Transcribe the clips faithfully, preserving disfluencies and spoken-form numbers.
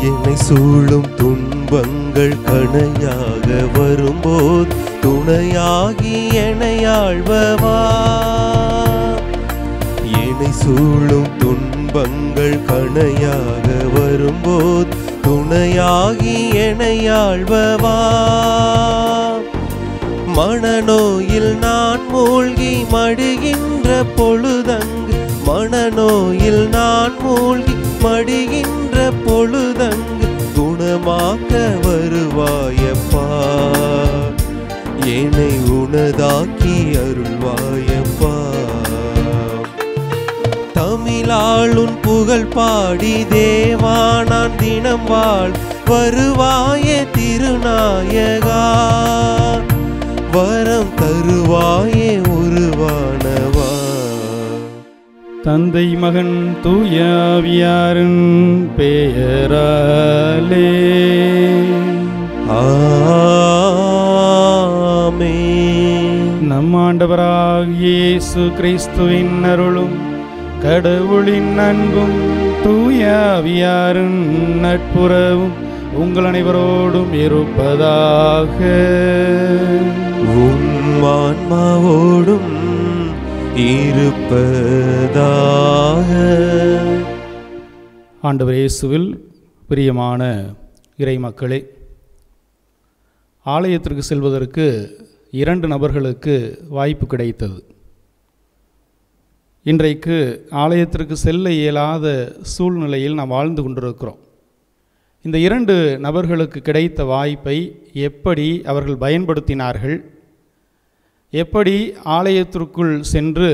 என்னை சூழும் துன்பங்கள் கணையாக வரும்போது துணையாகி என்னை ஆள்பவா. என்னை சூழும் துன்பங்கள் கணையாக வரும்போது துணையாகி என்னை ஆள்பவா. மனநோயில் நான் மூழ்கி மடிகின்ற பொழுதங்கு, மனநோயில் நான் மூழ்கி மடிகின்ற பொழுதங்கு குணமாக்க வருவாயப்பா. என்னை உனதாக்கி அருள்வாயப்பா. தமிழாளுன் புகழ் பாடி தேவா நான் தினம் வாழ் வருவாயே திருநாயகா. வரம் தருவாயே உருவானவா. தந்தை மகன் தூயாவியாரின் பெயராலே ஆமென். நம் ஆண்டவராகிய இயேசு கிறிஸ்துவின் அருளும் கடவுளின் அன்பும் தூயாவியாரின் நட்புறவும் உங்கள் அனைவரோடும் இருப்பதாக. உம் ஆன்மாவோடும் இருப்பதாக. ஆண்டவர் இயேசுவில் பிரியமான இறை மக்களே, ஆலயத்திற்கு செல்வதற்கு இரண்டு நபர்களுக்கு வாய்ப்பு கிடைத்தது. இன்றைக்கு ஆலயத்திற்கு செல்ல இயலாத சூழ்நிலையில் நாம் வாழ்ந்து கொண்டிருக்கிறோம். இந்த இரண்டு நபர்களுக்கு கிடைத்த வாய்ப்பை எப்படி அவர்கள் பயன்படுத்தினார்கள், எப்படி ஆலயத்திற்குள் சென்று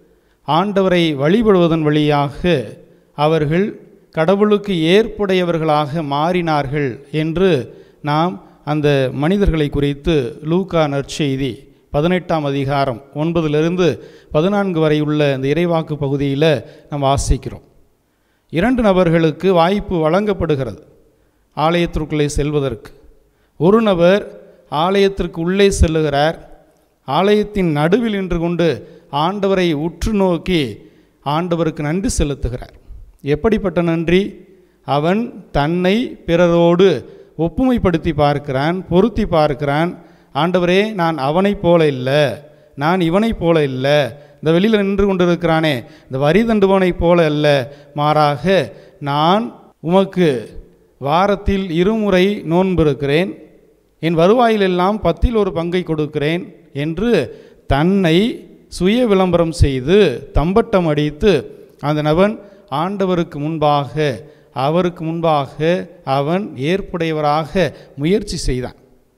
ஆண்டவரை வழிபடுவதன் வழியாக அவர்கள் கடவுளுக்கு ஏற்புடையவர்களாக மாறினார்கள் என்று நாம் அந்த மனிதர்களை குறித்து லூக்கா நற்செய்தி பதினெட்டாம் அதிகாரம் ஒன்பதிலிருந்து பதினான்கு வரை உள்ள இந்த இறைவாக்கு பகுதியில் நாம் வாசிக்கிறோம். இரண்டு நபர்களுக்கு வாய்ப்பு வழங்கப்படுகிறது ஆலயத்திற்குள்ளே செல்வதற்கு. ஒரு நபர் ஆலயத்திற்கு உள்ளே செல்லுகிறார். ஆலயத்தின் நடுவில் நின்று கொண்டு ஆண்டவரை உற்று நோக்கி ஆண்டவருக்கு நன்றி செலுத்துகிறார். எப்படிப்பட்ட நன்றி? அவன் தன்னை பிறரோடு ஒப்புமைப்படுத்தி பார்க்கிறான், பொருத்தி பார்க்கிறான். ஆண்டவரே, நான் அவனைப் போல இல்லை, நான் இவனைப் போல இல்லை, இந்த வெளியில் நின்று கொண்டிருக்கிறானே இந்த வரி தண்டுவனைப் போல அல்ல, மாறாக நான் உமக்கு வாரத்தில் இருமுறை நோன்பிருக்கிறேன், என் வருவாயிலெல்லாம் பத்தில் ஒரு பங்கை கொடுக்கிறேன் என்று தன்னை சுய விளம்பரம் செய்து தம்பட்டம் அடித்து அந்த நபன் ஆண்டவருக்கு முன்பாக அவருக்கு முன்பாக அவன் ஏற்புடையவராக முயற்சி செய்தான்.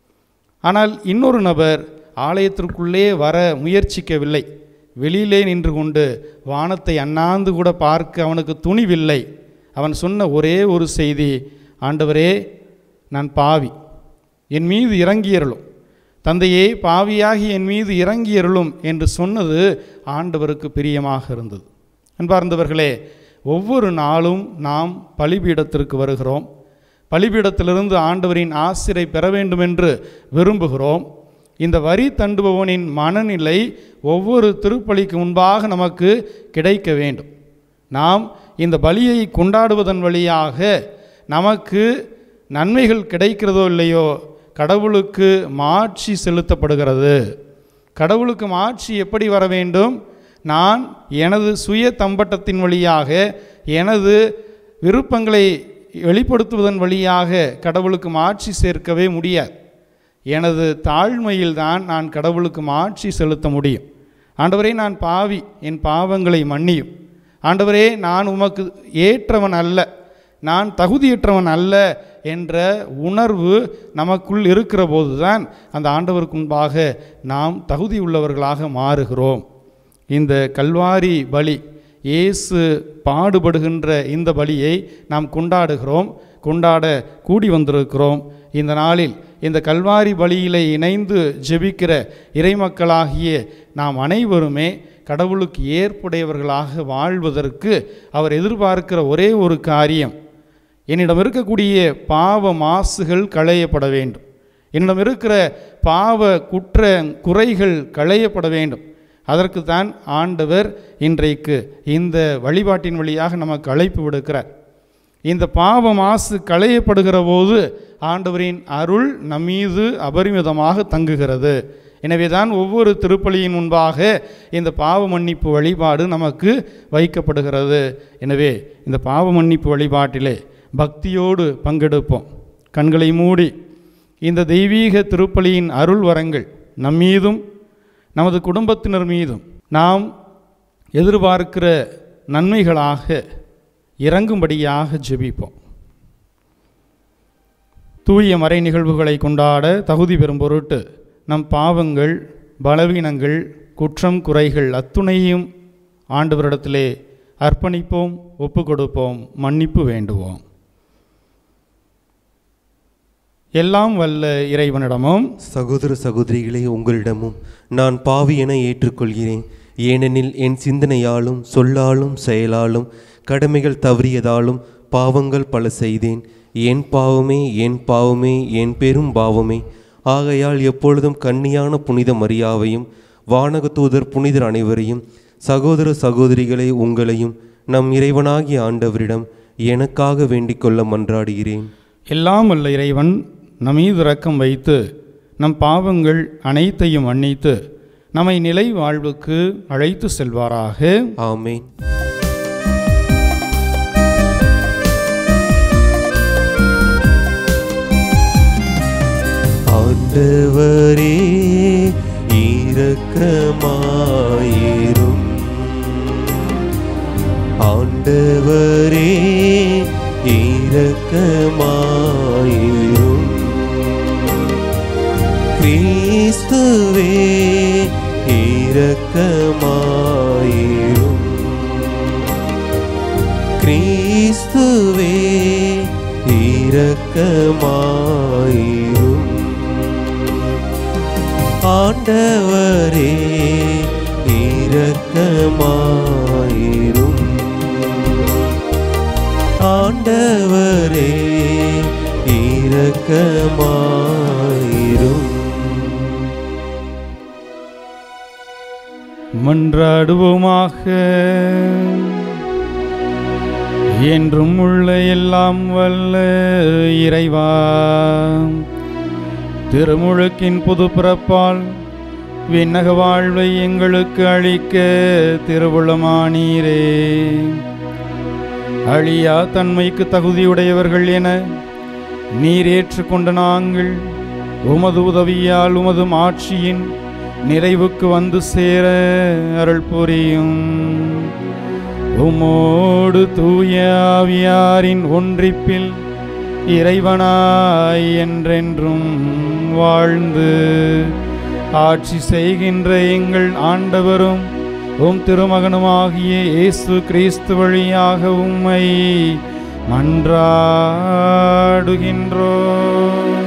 ஆனால் இன்னொரு நபர் ஆலயத்திற்குள்ளே வர முயற்சிக்கவில்லை. வெளியிலே நின்று கொண்டு வானத்தை அண்ணாந்து கூட பார்க்க அவனுக்கு துணிவில்லை. அவன் சொன்ன ஒரே ஒரு செய்தி, ஆண்டவரே, நான் பாவி, என் மீது இறங்கியருளும், தந்தையே, பாவியாகி என் மீது இறங்கியருளும் என்று சொன்னது ஆண்டவருக்கு பிரியமாக இருந்தது. அன்பார்ந்தவர்களே, ஒவ்வொரு நாளும் நாம் பலிபீடத்திற்கு வருகிறோம். பலிபீடத்திலிருந்து ஆண்டவரின் ஆசிரை பெற வேண்டும் என்று விரும்புகிறோம். இந்த வரி தண்டுபவனின் மனநிலை ஒவ்வொரு திருப்பலிக்கு முன்பாக நமக்கு கிடைக்க வேண்டும். நாம் இந்த பலியை கொண்டாடுவதன் வழியாக நமக்கு நன்மைகள் கிடைக்கிறதோ இல்லையோ, கடவுளுக்கு மாட்சி செலுத்தப்படுகிறது. கடவுளுக்கு மாட்சி எப்படி வர வேண்டும்? நான் எனது சுய தம்பட்டத்தின் வழியாக எனது விருப்பங்களை வெளிப்படுத்துவதன் வழியாக கடவுளுக்கு மாட்சி சேர்க்கவே முடியாது. எனது தாழ்மையில்தான் நான் கடவுளுக்கு மாட்சி செலுத்த முடியும். ஆண்டவரே, நான் பாவி, என் பாவங்களை மன்னியும். ஆண்டவரே, நான் உமக்கு ஏற்றவன் அல்ல, நான் தகுதியற்றவன் அல்ல என்ற உணர்வு நமக்குள் இருக்கிற போது தான் அந்த ஆண்டவருக்கு முன்பாக நாம் தகுதி உள்ளவர்களாக மாறுகிறோம். இந்த கல்வாரி பலி, இயேசு பாடுபடுகின்ற இந்த பலியை நாம் கொண்டாடுகிறோம், கொண்டாட கூடி வந்திருக்கிறோம். இந்த நாளில் இந்த கல்வாரி பலியிலே இணைந்து ஜெபிக்கிற இறைமக்களாகிய நாம் அனைவருமே கடவுளுக்கு ஏற்புடையவர்களாக வாழ்வதற்கு அவர் எதிர்பார்க்கிற ஒரே ஒரு காரியம், என்னிடம் இருக்கக்கூடிய பாவ மாசுகள் களையப்பட வேண்டும், என்னிடம் இருக்கிற பாவ குற்ற குறைகள் களையப்பட வேண்டும். அதற்குத்தான் ஆண்டவர் இன்றைக்கு இந்த வழிபாட்டின் வழியாக நமக்கு அழைப்பு விடுக்கிறார். இந்த பாவ மாசு களையப்படுகிற போது ஆண்டவரின் அருள் நம்மீது அபரிமிதமாக தங்குகிறது. எனவே தான் ஒவ்வொரு திருப்பலியின் முன்பாக இந்த பாவ மன்னிப்பு வழிபாடு நமக்கு வைக்கப்படுகிறது. எனவே இந்த பாவ மன்னிப்பு வழிபாட்டிலே பக்தியோடு பங்கெடுப்போம். கண்களை மூடி இந்த தெய்வீக திருப்பலியின் அருள் வரங்கள் நம்மீதும் நமது குடும்பத்தினர் மீதும் நாம் எதிர்பார்க்கிற நன்மைகளாக இறங்கும்படியாக ஜெபிப்போம். தூய மறை நிகழ்வுகளை கொண்டாட தகுதி பெறும் பொருட்டு நம் பாவங்கள், பலவீனங்கள், குற்றம் குறைகள் அத்துணையும் ஆண்டவரிடத்திலே அர்ப்பணிப்போம், ஒப்பு கொடுப்போம், மன்னிப்பு வேண்டுவோம். எல்லாம் வல்ல இறைவனிடமும் சகோதர சகோதரிகளே, உங்களிடமும் நான் பாவி என ஏற்றுக்கொள்கிறேன். ஏனெனில் என் சிந்தனையாலும் சொல்லாலும் செயலாலும் கடமைகள் தவறியதாலும் பாவங்கள் பல செய்தேன். என் பாவமே என் பாவமே என் பெரும் பாவமே. ஆகையால் எப்பொழுதும் கன்னியான புனித மரியாவையும் வானக தூதர் புனிதர் அனைவரையும் சகோதர சகோதரிகளை உங்களையும் நம் இறைவனாகிய ஆண்டவரிடம் எனக்காக வேண்டிக் கொள்ள மன்றாடுகிறேன். எல்லாம் வல்ல இறைவன் நம்மீது இரக்கம் வைத்து நம் பாவங்கள் அனைத்தையும் மன்னித்து நம்மை நிலை வாழ்வுக்கு அழைத்து செல்வாராக. ஆமேன். ஆண்டவரே இரக்கமாயிரும். ஆண்டவரே இரக்கமாயிரும். கிறிஸ்துவே இரக்கமாயிரும். கிறிஸ்துவே இரக்கமாயிரும். ஆண்டவரே இரக்கமாயிரும். ஆண்டவரே இரக்கமாயிரும். மன்றாடுவோமாக. என்றும் உள்ள எல்லாம் வல்ல இறைவா, திருமுழுக்கின் புது பிறப்பால் விண்ணக வாழ்வை எங்களுக்கு அளிக்க திருவுளமானீரே. அழியா தன்மைக்கு தகுதியுடையவர்கள் என நீர் ஏற்றுக்கொண்ட நாங்கள் உமது உதவியால் உமது ஆட்சியின் நிறைவுக்கு வந்து சேர அருள் புரியும். உமோடு தூய ஆவியாரின் ஒன்றிப்பில் இறைவனாய் என்றென்றும் வாழ்ந்து ஆட்சி செய்கின்ற எங்கள் ஆண்டவரும் உம் திருமகனுமாகிய இயேசு கிறிஸ்து வழியாக உம்மை மன்றாடுகின்றோம்.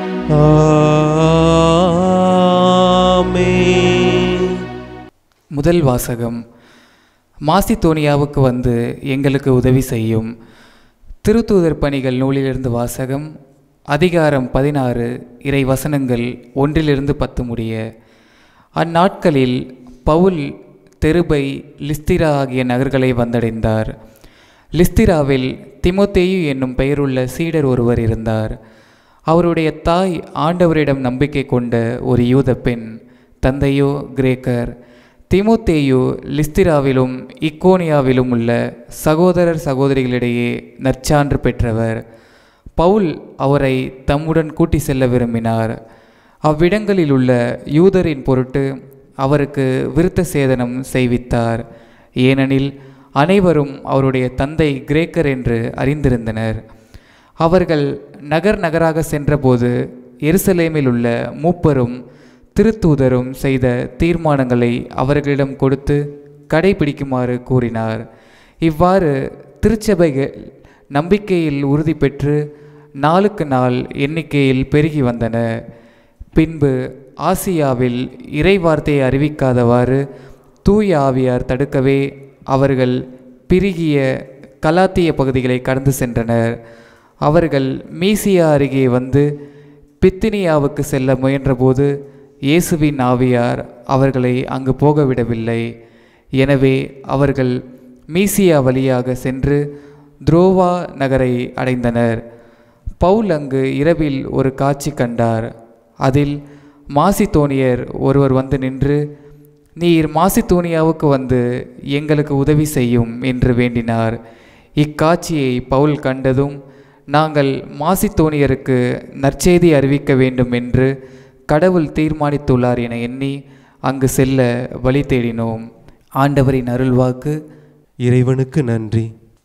ஆமென். முதல் வாசகம். மாசிதோனியாவுக்கு வந்து எங்களுக்கு உதவி செய்யும். திருத்தூதர் பணிகள் நூலிலிருந்து வாசகம். அதிகாரம் பதினாறு, இறை வசனங்கள் ஒன்றிலிருந்து பத்து முடிய. அந்நாட்களில் பவுல் தெருபை, லிஸ்திரா ஆகிய நகர்களை வந்தடைந்தார். லிஸ்திராவில் திமோத்தேயு என்னும் பெயருள்ள சீடர் ஒருவர் இருந்தார். அவருடைய தாய் ஆண்டவரிடம் நம்பிக்கை கொண்ட ஒரு யூத பெண். தந்தையோ கிரேக்கர். திமோத்தேயு லிஸ்திராவிலும் இக்கோனியாவிலும் உள்ள சகோதரர் சகோதரிகளிடையே நற்சான்று பெற்றவர். பவுல் அவரை தம்முடன் கூட்டி செல்ல விரும்பினார். அவ்விடங்களில் உள்ள யூதரின் பொருட்டு அவருக்கு விருத்த சேதனம் செய்வித்தார். ஏனெனில் அனைவரும் அவருடைய தந்தை கிரேக்கர் என்று அறிந்திருந்தனர். அவர்கள் நகர் நகராக சென்றபோது எருசலேமில் உள்ள மூப்பரும் திருத்தூதரும் செய்த தீர்மானங்களை அவர்களிடம் கொடுத்து கடைபிடிக்குமாறு கூறினார். இவ்வாறு திருச்சபைகள் நம்பிக்கையில் உறுதி பெற்று நாளுக்கு நாள் எண்ணிக்கையில் பெருகி வந்தன. பின்பு ஆசியாவில் இறை வார்த்தையை அறிவிக்காதவாறு தூய ஆவியார் தடுக்கவே அவர்கள் பிரிகிய கலாத்திய பகுதிகளை கடந்து சென்றனர். அவர்கள் மீசியா அருகே வந்து பித்தினியாவுக்கு செல்ல முயன்றபோது இயேசுவின் ஆவியார் அவர்களை அங்கு போகவிடவில்லை. எனவே அவர்கள் மீசியா வழியாக சென்று துரோவா நகரை அடைந்தனர். பவுல் அங்கு இரவில் ஒரு காட்சி கண்டார். அதில் மாசிதோனியர் ஒருவர் வந்து நின்று, நீர் மாசிதோனியாவுக்கு வந்து எங்களுக்கு உதவி செய்யும் என்று வேண்டினார். இக்காட்சியை பவுல் கண்டதும், நாங்கள் மாசிதோனியருக்கு நற்செய்தி அறிவிக்க வேண்டும் என்று கடவுள் தீர்மானித்துள்ளார் என எண்ணி அங்கு செல்ல வழி தேடினோம். ஆண்டவரின் அருள்வாக்கு. இறைவனுக்கு நன்றி.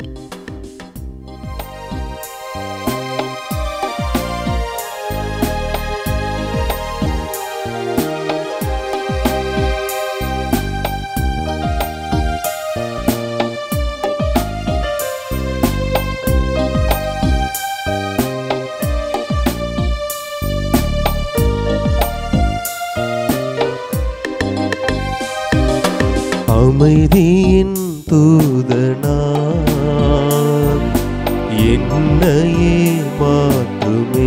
அமைதியின் தூதனார் என்னையே மாற்றுமே.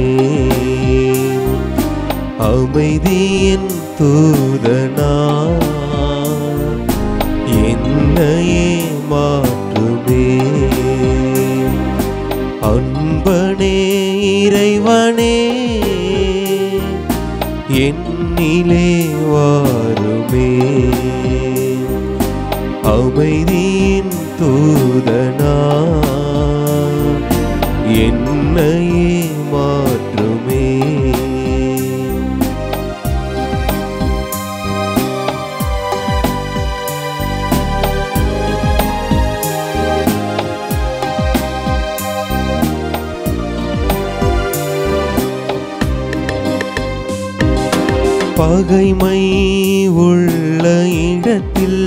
அமைதியின் தூதனார் என்னையே மாற்றுமே. அன்பனே இறைவனே என்னிலே வாருமே. அமைதியின் தூதனார் என்னையே மாற்றுமே. பகைமை உள்ள இடத்தில்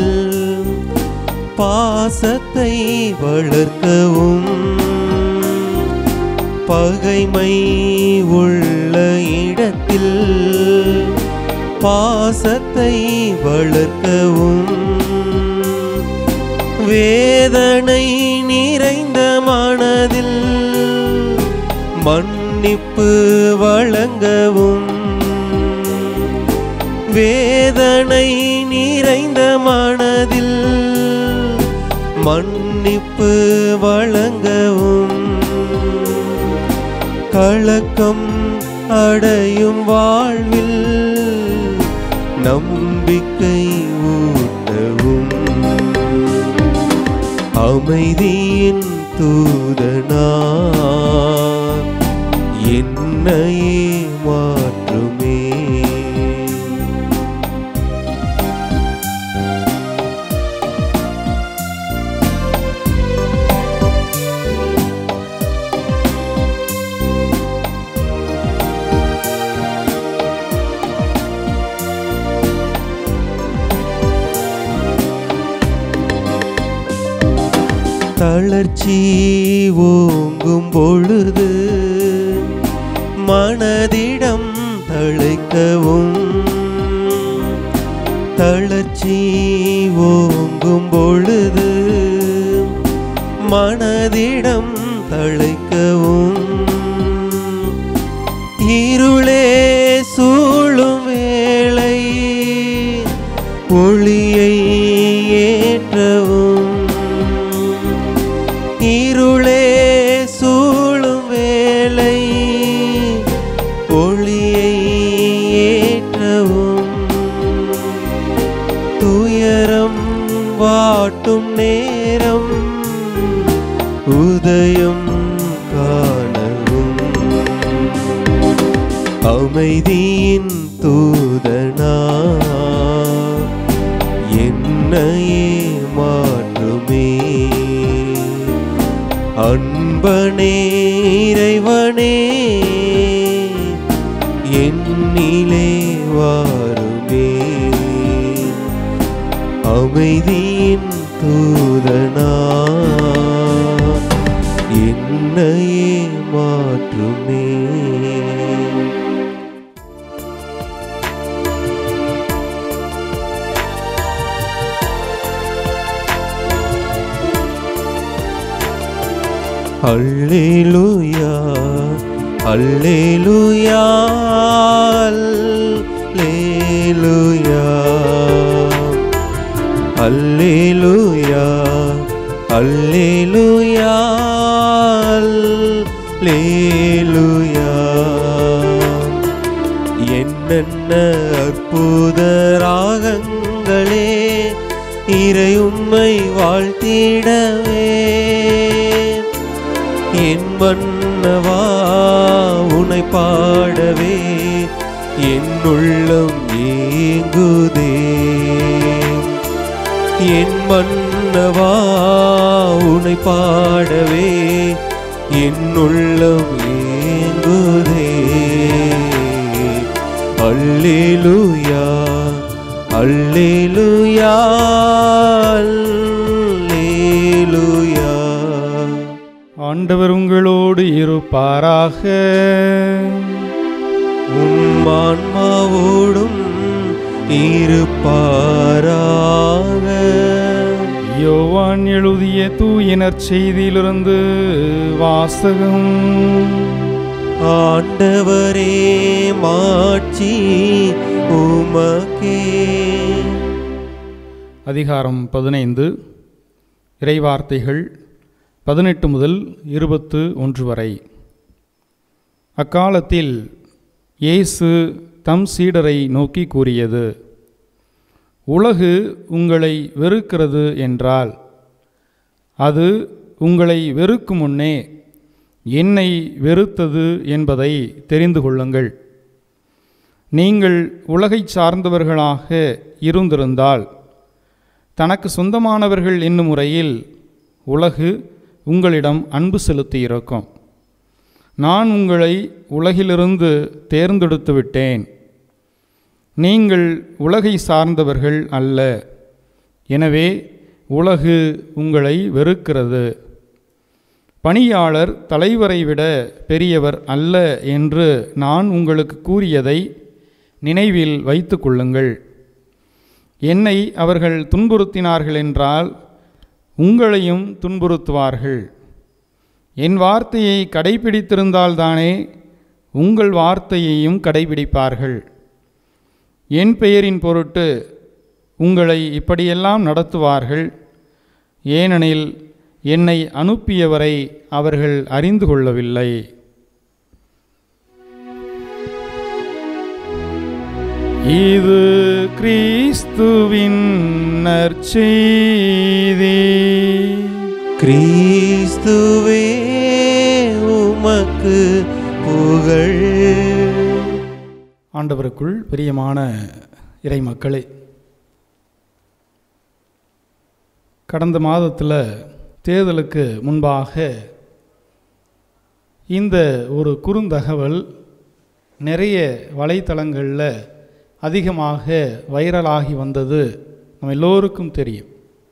பாசத்தை வளர்க்கவும், பகைமை உள்ள இடத்தில் பாசத்தை வளர்க்கவும், வேதனை நிறைந்த மனதில் மன்னிப்பு வழங்கவும், வேதனை நிறைந்த மனதில் மன்னிப்பு வழங்கவும், கலக்கம் அடையும் வாழ்வில் நம்பிக்கை ஊட்டவும். அமைதியின் தூதனார் என்னையே மாற்றுமே. தளர்ச்சி ஓங்கும் பொழுது மனதிடம் தழைக்கவும், தளர்ச்சி ஓங்கும் பொழுது மனதிடம் தழைக்கவும், இருளே சூழும் வேளை ஒளியை ஏற்றவும், இருளே சூழும் வேளை ஒளியை ஏற்றவும், துயரம் வாட்டும் நேரம் உதயம் காணவும். அமைதியின் தூதனார் என்னையே மாற்றுமே. அன்பனே இறைவனே என்னிலே வாருமே. அமைதியின் தூதனார் என்னையே மாற்றுமே. அல்லேலூயா அல்லேலூயா அல்லேலூயா அல்லேலூயா அல்லேலூயா லேலுயா. என்னென்ன அற்புத ராகங்களே இறையும்மை வாழ்த்திடவே. என் மன்னவா உனை பாடவே என் உள்ளம் ஏங்குதே. என் மன்னவா உனை பாடவே என் உள்ளம் ஏங்குதே. அல்லேலூயா அல்லேலூயா அல்லேலூயா. ஆண்டவர் உங்களோடு இருப்பாராக. உம் ஆன்மாவோடும் இருப்பாராக. யோவான் எழுதிய தூய நற்செய்தியிலிருந்து வாசகம். ஆண்டவரே மாட்சி உமக்கே. அதிகாரம் பதினைந்து. இறைவார்த்தைகள் பதினெட்டு முதல் இருபத்து ஒன்று வரை. அக்காலத்தில் இயேசு தம் சீடரை நோக்கி கூறியது: உலகு உங்களை வெறுக்கிறது என்றால் அது உங்களை வெறுக்கும் முன்னே என்னை வெறுத்தது என்பதை தெரிந்து கொள்ளுங்கள். நீங்கள் உலகை சார்ந்தவர்களாக இருந்திருந்தால் தனக்கு சொந்தமானவர்கள் என்னும் முறையில் உலகு உங்களிடம் அன்பு செலுத்தியிருக்கும். நான் உங்களை உலகிலிருந்து தேர்ந்தெடுத்து விட்டேன். நீங்கள் உலகை சார்ந்தவர்கள் அல்ல. எனவே உலகு உங்களை வெறுக்கிறது. பணியாளர் தலைவரை விட பெரியவர் அல்ல என்று நான் உங்களுக்கு கூறியதை நினைவில் வைத்து கொள்ளுங்கள். என்னை அவர்கள் துன்புறுத்தினார்கள் என்றால் உங்களையும் துன்புறுத்துவார்கள். என் வார்த்தையை கடைபிடித்திருந்தால்தானே உங்கள் வார்த்தையையும் கடைபிடிப்பார்கள். என் பெயரின் பொருட்டு உங்களை இப்படியெல்லாம் நடத்துவார்கள். ஏனெனில் என்னை அனுப்பியவரை அவர்கள் அறிந்து கொள்ளவில்லை. இது கிறிஸ்துவின் நற்செய்தி. கிறிஸ்துவே உமக்கு புகழ். ஆண்டவருக்குள் பிரியமான இறைமக்களே, கடந்த மாதத்தில் தேர்தலுக்கு முன்பாக இந்த ஒரு குறுந்தகவல் நிறைய வலைத்தளங்களில் அதிகமாக வைரலாகி வந்தது நம்ம எல்லோருக்கும் தெரியும்.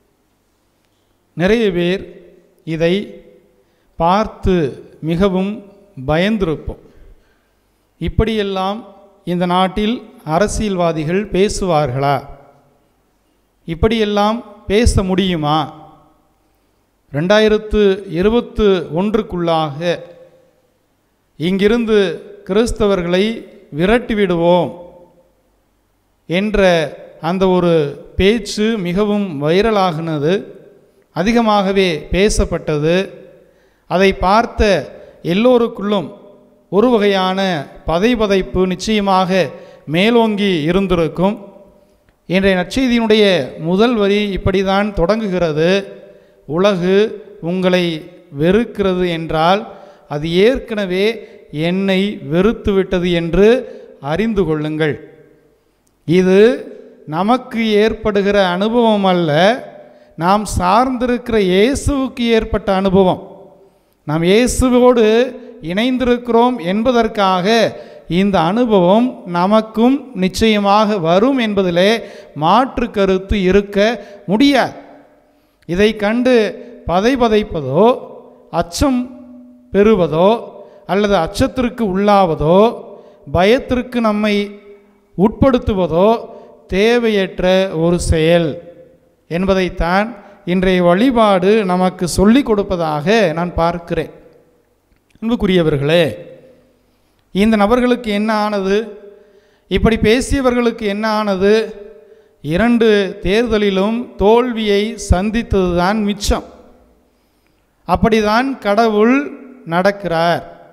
நிறைய பேர் இதை பார்த்து மிகவும் பயந்திருப்போம். இப்படியெல்லாம் இந்த நாட்டில் அரசியல்வாதிகள் பேசுவார்களா? இப்படியெல்லாம் பேச முடியுமா? ரெண்டாயிரத்து இருபத்து ஒன்றுக்குள்ளாக இங்கிருந்து கிறிஸ்தவர்களை விரட்டிவிடுவோம் என்ற அந்த ஒரு பேச்சு மிகவும் வைரலாகினது, அதிகமாகவே பேசப்பட்டது. அதை பார்த்த எல்லோருக்குள்ளும் ஒரு வகையான பதைபதைப்பு நிச்சயமாக மேலோங்கி இருந்திருக்கும். இன்றைய நற்செய்தியினுடைய முதல் வரி இப்படிதான் தொடங்குகிறது: உலகு உங்களை வெறுக்கிறது என்றால் அது ஏற்கனவே என்னை வெறுத்து விட்டது என்று அறிந்து கொள்ளுங்கள். இது நமக்கு ஏற்படுகிற அனுபவம் அல்ல, நாம் சார்ந்திருக்கிற இயேசுவுக்கு ஏற்பட்ட அனுபவம். நாம் இயேசுவோடு இணைந்திருக்கிறோம் என்பதற்காக இந்த அனுபவம் நமக்கும் நிச்சயமாக வரும் என்பதிலே மாற்று கருத்து இருக்க முடியாது. இதை கண்டு பதைபதைப்பதோ அச்சம் பெறுவதோ அல்லது அச்சத்திற்கு உள்ளாவதோ பயத்திற்கு நம்மை உட்படுத்துவதோ தேவையற்ற ஒரு செயல் என்பதைத்தான் இன்றைய வழிபாடு நமக்கு சொல்லிக் கொடுப்பதாக நான் பார்க்கிறேன். அன்புக்குரியவர்களே, இந்த நபர்களுக்கு என்ன ஆனது? இப்படி பேசியவர்களுக்கு என்ன ஆனது? இரண்டு தேர்தலிலும் தோல்வியை சந்தித்ததுதான் மிச்சம். அப்படிதான் கடவுள் நடக்கிறார்.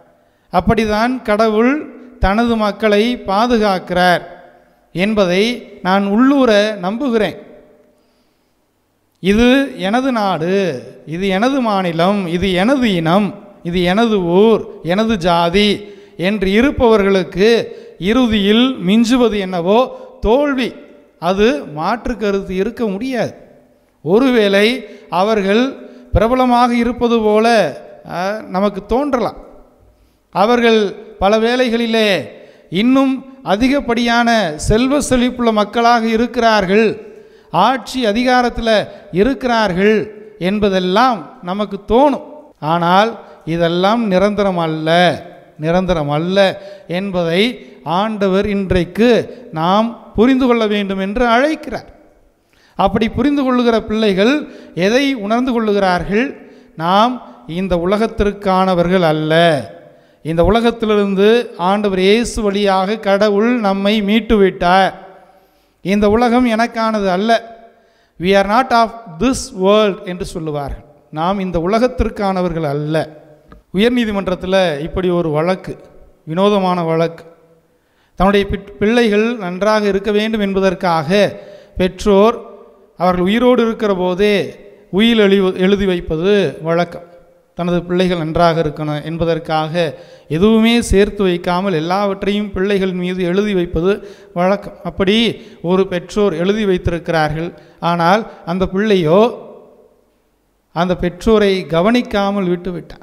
அப்படிதான் கடவுள் தனது மக்களை பாதுகாக்கிறார் என்பதை நான் உள்ளூர நம்புகிறேன். இது எனது நாடு, இது எனது மாநிலம், இது எனது இனம், இது எனது ஊர், எனது ஜாதி என்று இருப்பவர்களுக்கு இறுதியில் மிஞ்சுவது என்னவோ தோல்வி. அது மாற்று கருத்து இருக்க முடியாது. ஒருவேளை அவர்கள் பிரபலமாக இருப்பது போல நமக்கு தோன்றலாம். அவர்கள் பல வேளைகளிலே இன்னும் அதிகப்படியான செல்வ செழிப்புள்ள மக்களாக இருக்கிறார்கள், ஆட்சி அதிகாரத்தில் இருக்கிறார்கள் என்பதெல்லாம் நமக்கு தோணும். ஆனால் இதெல்லாம் நிரந்தரம் அல்ல, நிரந்தரம் அல்ல என்பதை ஆண்டவர் இன்றைக்கு நாம் புரிந்து கொள்ள வேண்டும் என்று அழைக்கிறார். அப்படி புரிந்து கொள்ளுகிற பிள்ளைகள் எதை உணர்ந்து கொள்ளுகிறார்கள்? நாம் இந்த உலகத்திற்கானவர்கள் அல்ல. இந்த உலகத்திலிருந்து ஆண்டவர் இயேசு வழியாக கடவுள் நம்மை மீட்டு விட்டார். இந்த உலகம் எனக்கானது அல்ல. we are not of this world என்று சொல்லுவார்கள். நாம் இந்த உலகத்திற்கானவர்கள் அல்ல. உயர்நீதிமன்றத்தில் இப்படி ஒரு வழக்கு, வினோதமான வழக்கு. தன்னுடைய பிள்ளைகள் நன்றாக இருக்க வேண்டும் என்பதற்காக பெற்றோர் அவர்கள் உயிரோடு இருக்கிற போதே உயில் எழு எழுதி வைப்பது வழக்கம். தனது பிள்ளைகள் நன்றாக இருக்கணும் என்பதற்காக எதுவுமே சேர்த்து வைக்காமல் எல்லாவற்றையும் பிள்ளைகள் மீது எழுதி வைப்பது வழக்கம். அப்படி ஒரு பெற்றோர் எழுதி வைத்திருக்கிறார்கள். ஆனால் அந்த பிள்ளையோ அந்த பெற்றோரை கவனிக்காமல் விட்டுவிட்டான்.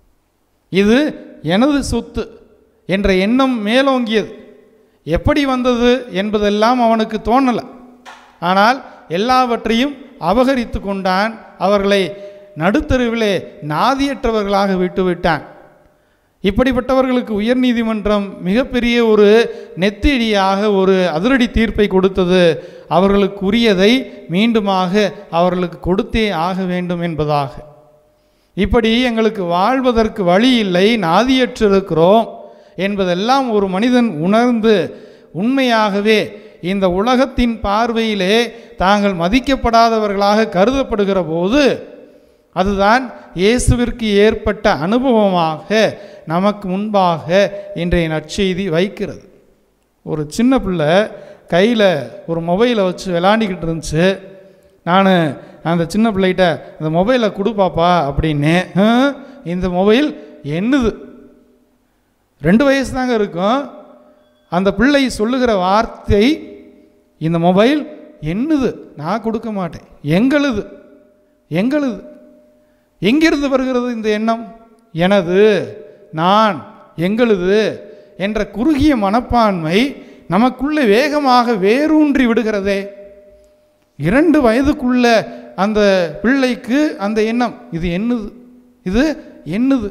இது எனது சொத்து என்ற எண்ணம் மேலோங்கியது. எப்படி வந்தது என்பதெல்லாம் அவனுக்கு தோணலை. ஆனால் எல்லாவற்றையும் அபகரித்து கொண்டான். அவர்களை நடுத்தருவிலே நாதியற்றவர்களாக விட்டுவிட்டான். இப்படிப்பட்டவர்களுக்கு உயர்நீதிமன்றம் மிகப்பெரிய ஒரு நெத்தியடியாக ஒரு அதிரடி தீர்ப்பை கொடுத்தது. அவர்களுக்கு உரியதை மீண்டுமாக அவர்களுக்கு கொடுத்தே ஆக வேண்டும் என்பதாக. இப்படி எங்களுக்கு வாழ்வதற்கு வழி இல்லை, நாதியற்றிருக்கிறோம் என்பதெல்லாம் ஒரு மனிதன் உணர்ந்து உண்மையாகவே இந்த உலகத்தின் பார்வையிலே தாங்கள் மதிக்கப்படாதவர்களாக கருதப்படுகிற போது அதுதான் இயேசுவிற்கு ஏற்பட்ட அனுபவமாக நமக்கு முன்பாக இன்றைய நற்செய்தி வைக்கிறது. ஒரு சின்ன பிள்ளை கையில் ஒரு மொபைலை வச்சு விளாண்டிக்கிட்டு இருந்துச்சு. நான் அந்த சின்ன பிள்ளைகிட்ட அந்த மொபைலை கொடுப்பாப்பா அப்படின்னு, இந்த மொபைல் என்னது, ரெண்டு வயசு தாங்க இருக்கும். அந்த பிள்ளை சொல்லுகிற வார்த்தை, இந்த மொபைல் என்னது, நான் கொடுக்க மாட்டேன், எங்களுது, எங்களுது. எங்கிருந்து வருகிறது இந்த எண்ணம்? எனது, நான், எங்களுது என்ற குறுகிய மனப்பான்மை நமக்குள்ளே வேகமாக வேரூன்றி விடுகிறதே. இரண்டு வயதுக்குள்ள அந்த பிள்ளைக்கு அந்த எண்ணம், இது என்னது, இது என்னது.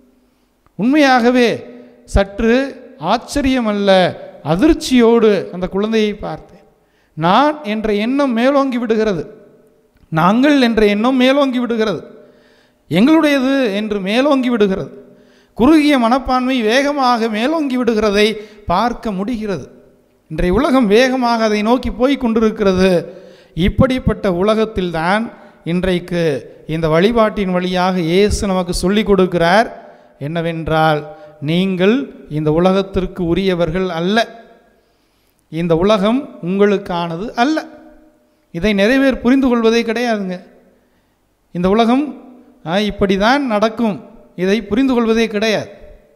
உண்மையாகவே சற்று ஆச்சரியமல்ல, அதிர்ச்சியோடு அந்த குழந்தையை பார்த்தேன். நான் என்ற எண்ணம் மேலோங்கி விடுகிறது, நாங்கள் என்ற எண்ணம் மேலோங்கி விடுகிறது, எங்களுடையது என்று மேலோங்கி விடுகிறது. குறுகிய மனப்பான்மை வேகமாக மேலோங்கி விடுகிறதை பார்க்க முடிகிறது. இன்றைய உலகம் வேகமாக அதை நோக்கி போய் கொண்டிருக்கிறது. இப்படிப்பட்ட உலகத்தில்தான் இன்றைக்கு இந்த வழிபாட்டின் வழியாக இயேசு நமக்கு சொல்லிக் கொடுக்கிறார் என்னவென்றால், நீங்கள் இந்த உலகத்திற்கு உரியவர்கள் அல்ல, இந்த உலகம் உங்களுக்கானது அல்ல. இதை நிறைய பேர் புரிந்து கொள்வதே கிடையாதுங்க. இந்த உலகம் இப்படி தான் நடக்கும், இதை புரிந்து கொள்வதே கிடையாது.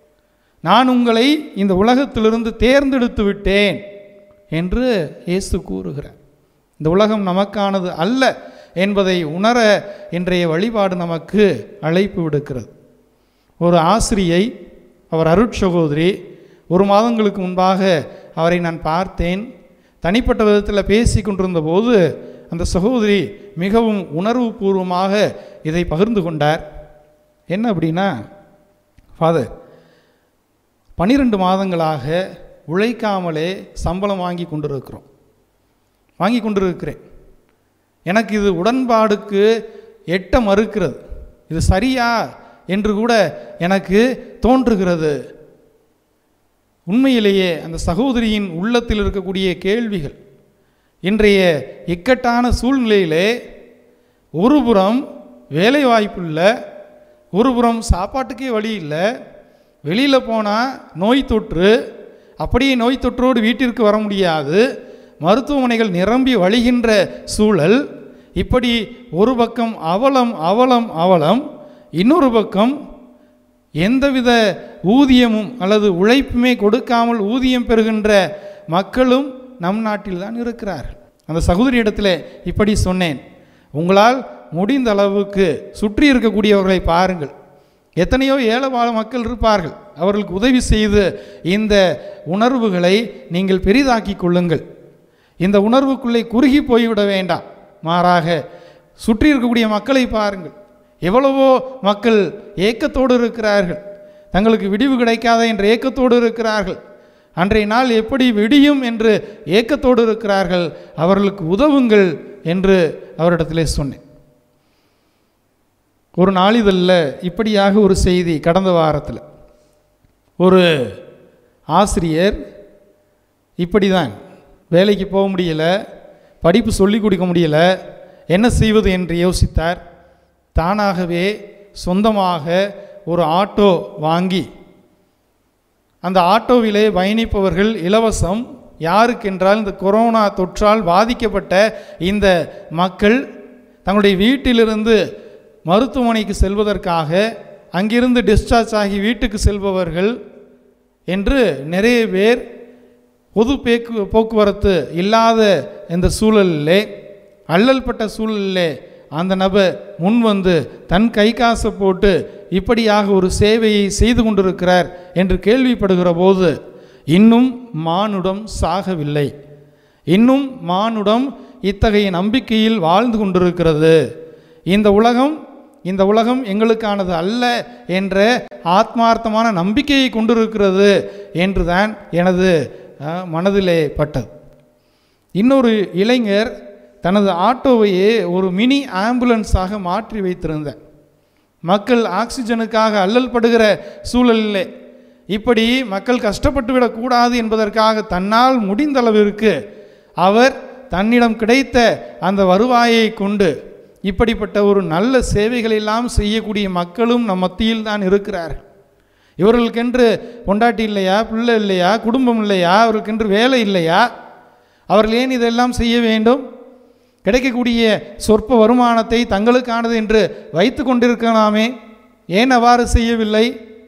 நான் உங்களை இந்த உலகத்திலிருந்து தேர்ந்தெடுத்து விட்டேன் என்று இயேசு கூறுகிறார். இந்த உலகம் நமக்கானது அல்ல என்பதை உணர இன்றைய வழிபாடு நமக்கு அழைப்பு விடுக்கிறது. ஒரு ஆசிரியை, அவர் அருட்சகோதரி, ஒரு மாதங்களுக்கு முன்பாக அவரை நான் பார்த்தேன். தனிப்பட்ட விதத்தில் பேசி கொண்டிருந்த போது அந்த சகோதரி மிகவும் உணர்வு பூர்வமாக இதை பகிர்ந்து கொண்டார். என்ன அப்படின்னா, ஃபாதர், பன்னிரெண்டு மாதங்களாக உழைக்காமலே சம்பளம் வாங்கி கொண்டிருக்கிறோம், வாங்கி கொண்டிருக்கிறேன். எனக்கு இது உடன்பாடுக்கு எட்ட மறுக்கிறது, இது சரியா என்று கூட எனக்கு தோன்றுகிறது. உண்மையிலேயே அந்த சகோதரியின் உள்ளத்தில் இருக்கக்கூடிய கேள்விகள், இன்றைய இக்கட்டான சூழ்நிலையிலே ஒருபுறம் வேலை வாய்ப்பு இல்லை, ஒருபுறம் சாப்பாட்டுக்கே வழி இல்லை, வெளியில் போனால் நோய் தொற்று, அப்படியே நோய் தொற்றோடு வீட்டிற்கு வர முடியாது, மருத்துவமனைகள் நிரம்பி வழிகின்ற சூழல். இப்படி ஒரு பக்கம் அவலம் அவலம் அவலம், இன்னொரு பக்கம் எந்தவித ஊதியமும் அல்லது உழைப்புமே கொடுக்காமல் ஊதியம் பெறுகின்ற மக்களும் நம் நாட்டில் தான் இருக்கிறார்கள். அந்த சகோதரி இடத்துல இப்படி சொன்னேன், உங்களால் முடிந்த அளவுக்கு சுற்றி இருக்கக்கூடியவர்களை பாருங்கள். எத்தனையோ ஏழை வாழ மக்கள் இருப்பார்கள், அவர்களுக்கு உதவி செய்து இந்த உணர்வுகளை நீங்கள் பெரிதாக்கி கொள்ளுங்கள். இந்த உணர்வுக்குள்ளே குறுகி போய்விட வேண்டாம். மாறாக சுற்றி இருக்கக்கூடிய மக்களை பாருங்கள். எவ்வளவோ மக்கள் ஏக்கத்தோடு இருக்கிறார்கள், தங்களுக்கு விடிவு கிடைக்காத என்ற ஏக்கத்தோடு இருக்கிறார்கள். அன்றைய நாள் எப்படி விடியும் என்று ஏக்கத்தோடு இருக்கிறார்கள். அவர்களுக்கு உதவுங்கள் என்று அவரிடத்திலே சொன்னேன். ஒரு நாளிதழில் இப்படியாக ஒரு செய்தி, கடந்த வாரத்தில் ஒரு ஆசிரியர் இப்படி தான், வேலைக்கு போக முடியலை, படிப்பு சொல்லிக் கொடுக்க முடியலை, என்ன செய்வது என்று யோசித்தார். தானாகவே சொந்தமாக ஒரு ஆட்டோ வாங்கி அந்த ஆட்டோவிலே பயணிப்பவர்கள் இலவசம். யாருக்கென்றால் இந்த கொரோனா தொற்றால் பாதிக்கப்பட்ட இந்த மக்கள் தங்களுடைய வீட்டிலிருந்து மருத்துவமனைக்கு செல்வதற்காக, அங்கிருந்து டிஸ்சார்ஜ் ஆகி வீட்டுக்கு செல்பவர்கள் என்று நிறைய பேர் பொது பேக்கு போக்குவரத்து இல்லாத இந்த சூழலிலே, அல்லல்பட்ட சூழலிலே அந்த நபர் முன் வந்து தன் கை காசை போட்டு இப்படியாக ஒரு சேவையை செய்து கொண்டிருக்கிறார் என்று கேள்விப்படுகிற போது, இன்னும் மானுடம் சாகவில்லை, இன்னும் மானுடம் இத்தகைய நம்பிக்கையில் வாழ்ந்து கொண்டிருக்கிறது. இந்த உலகம் இந்த உலகம் எங்களுக்கானது அல்ல என்ற ஆத்மார்த்தமான நம்பிக்கையை கொண்டிருக்கிறது என்றுதான் எனது மனதிலே பட்டது. இன்னொரு இளைஞர் தனது ஆட்டோவையே ஒரு மினி ஆம்புலன்ஸாக மாற்றி வைத்திருந்தார். மக்கள் ஆக்சிஜனுக்காக அல்லல் படுகிற சூழலிலே இப்படி மக்கள் கஷ்டப்பட்டு விடக்கூடாது என்பதற்காக தன்னால் முடிந்த அளவிற்கு அவர் தன்னிடம் கிடைத்த அந்த வருவாயை கொண்டு இப்படிப்பட்ட ஒரு நல்ல சேவைகளெல்லாம் செய்யக்கூடிய மக்களும் நம் மத்தியில் தான் இருக்கிறார்கள். இவர்களுக்கென்று பொண்டாட்டி இல்லையா, பிள்ளை இல்லையா, குடும்பம் இல்லையா, அவர்களுக்கென்று வேலை இல்லையா? அவர்கள் ஏன் இதெல்லாம் செய்ய வேண்டும்? கிடைக்கக்கூடிய சொற்ப வருமானத்தை தங்களுக்கானது என்று வைத்து கொண்டிருக்கலாமே, ஏன் அவ்வாறு செய்யவில்லை?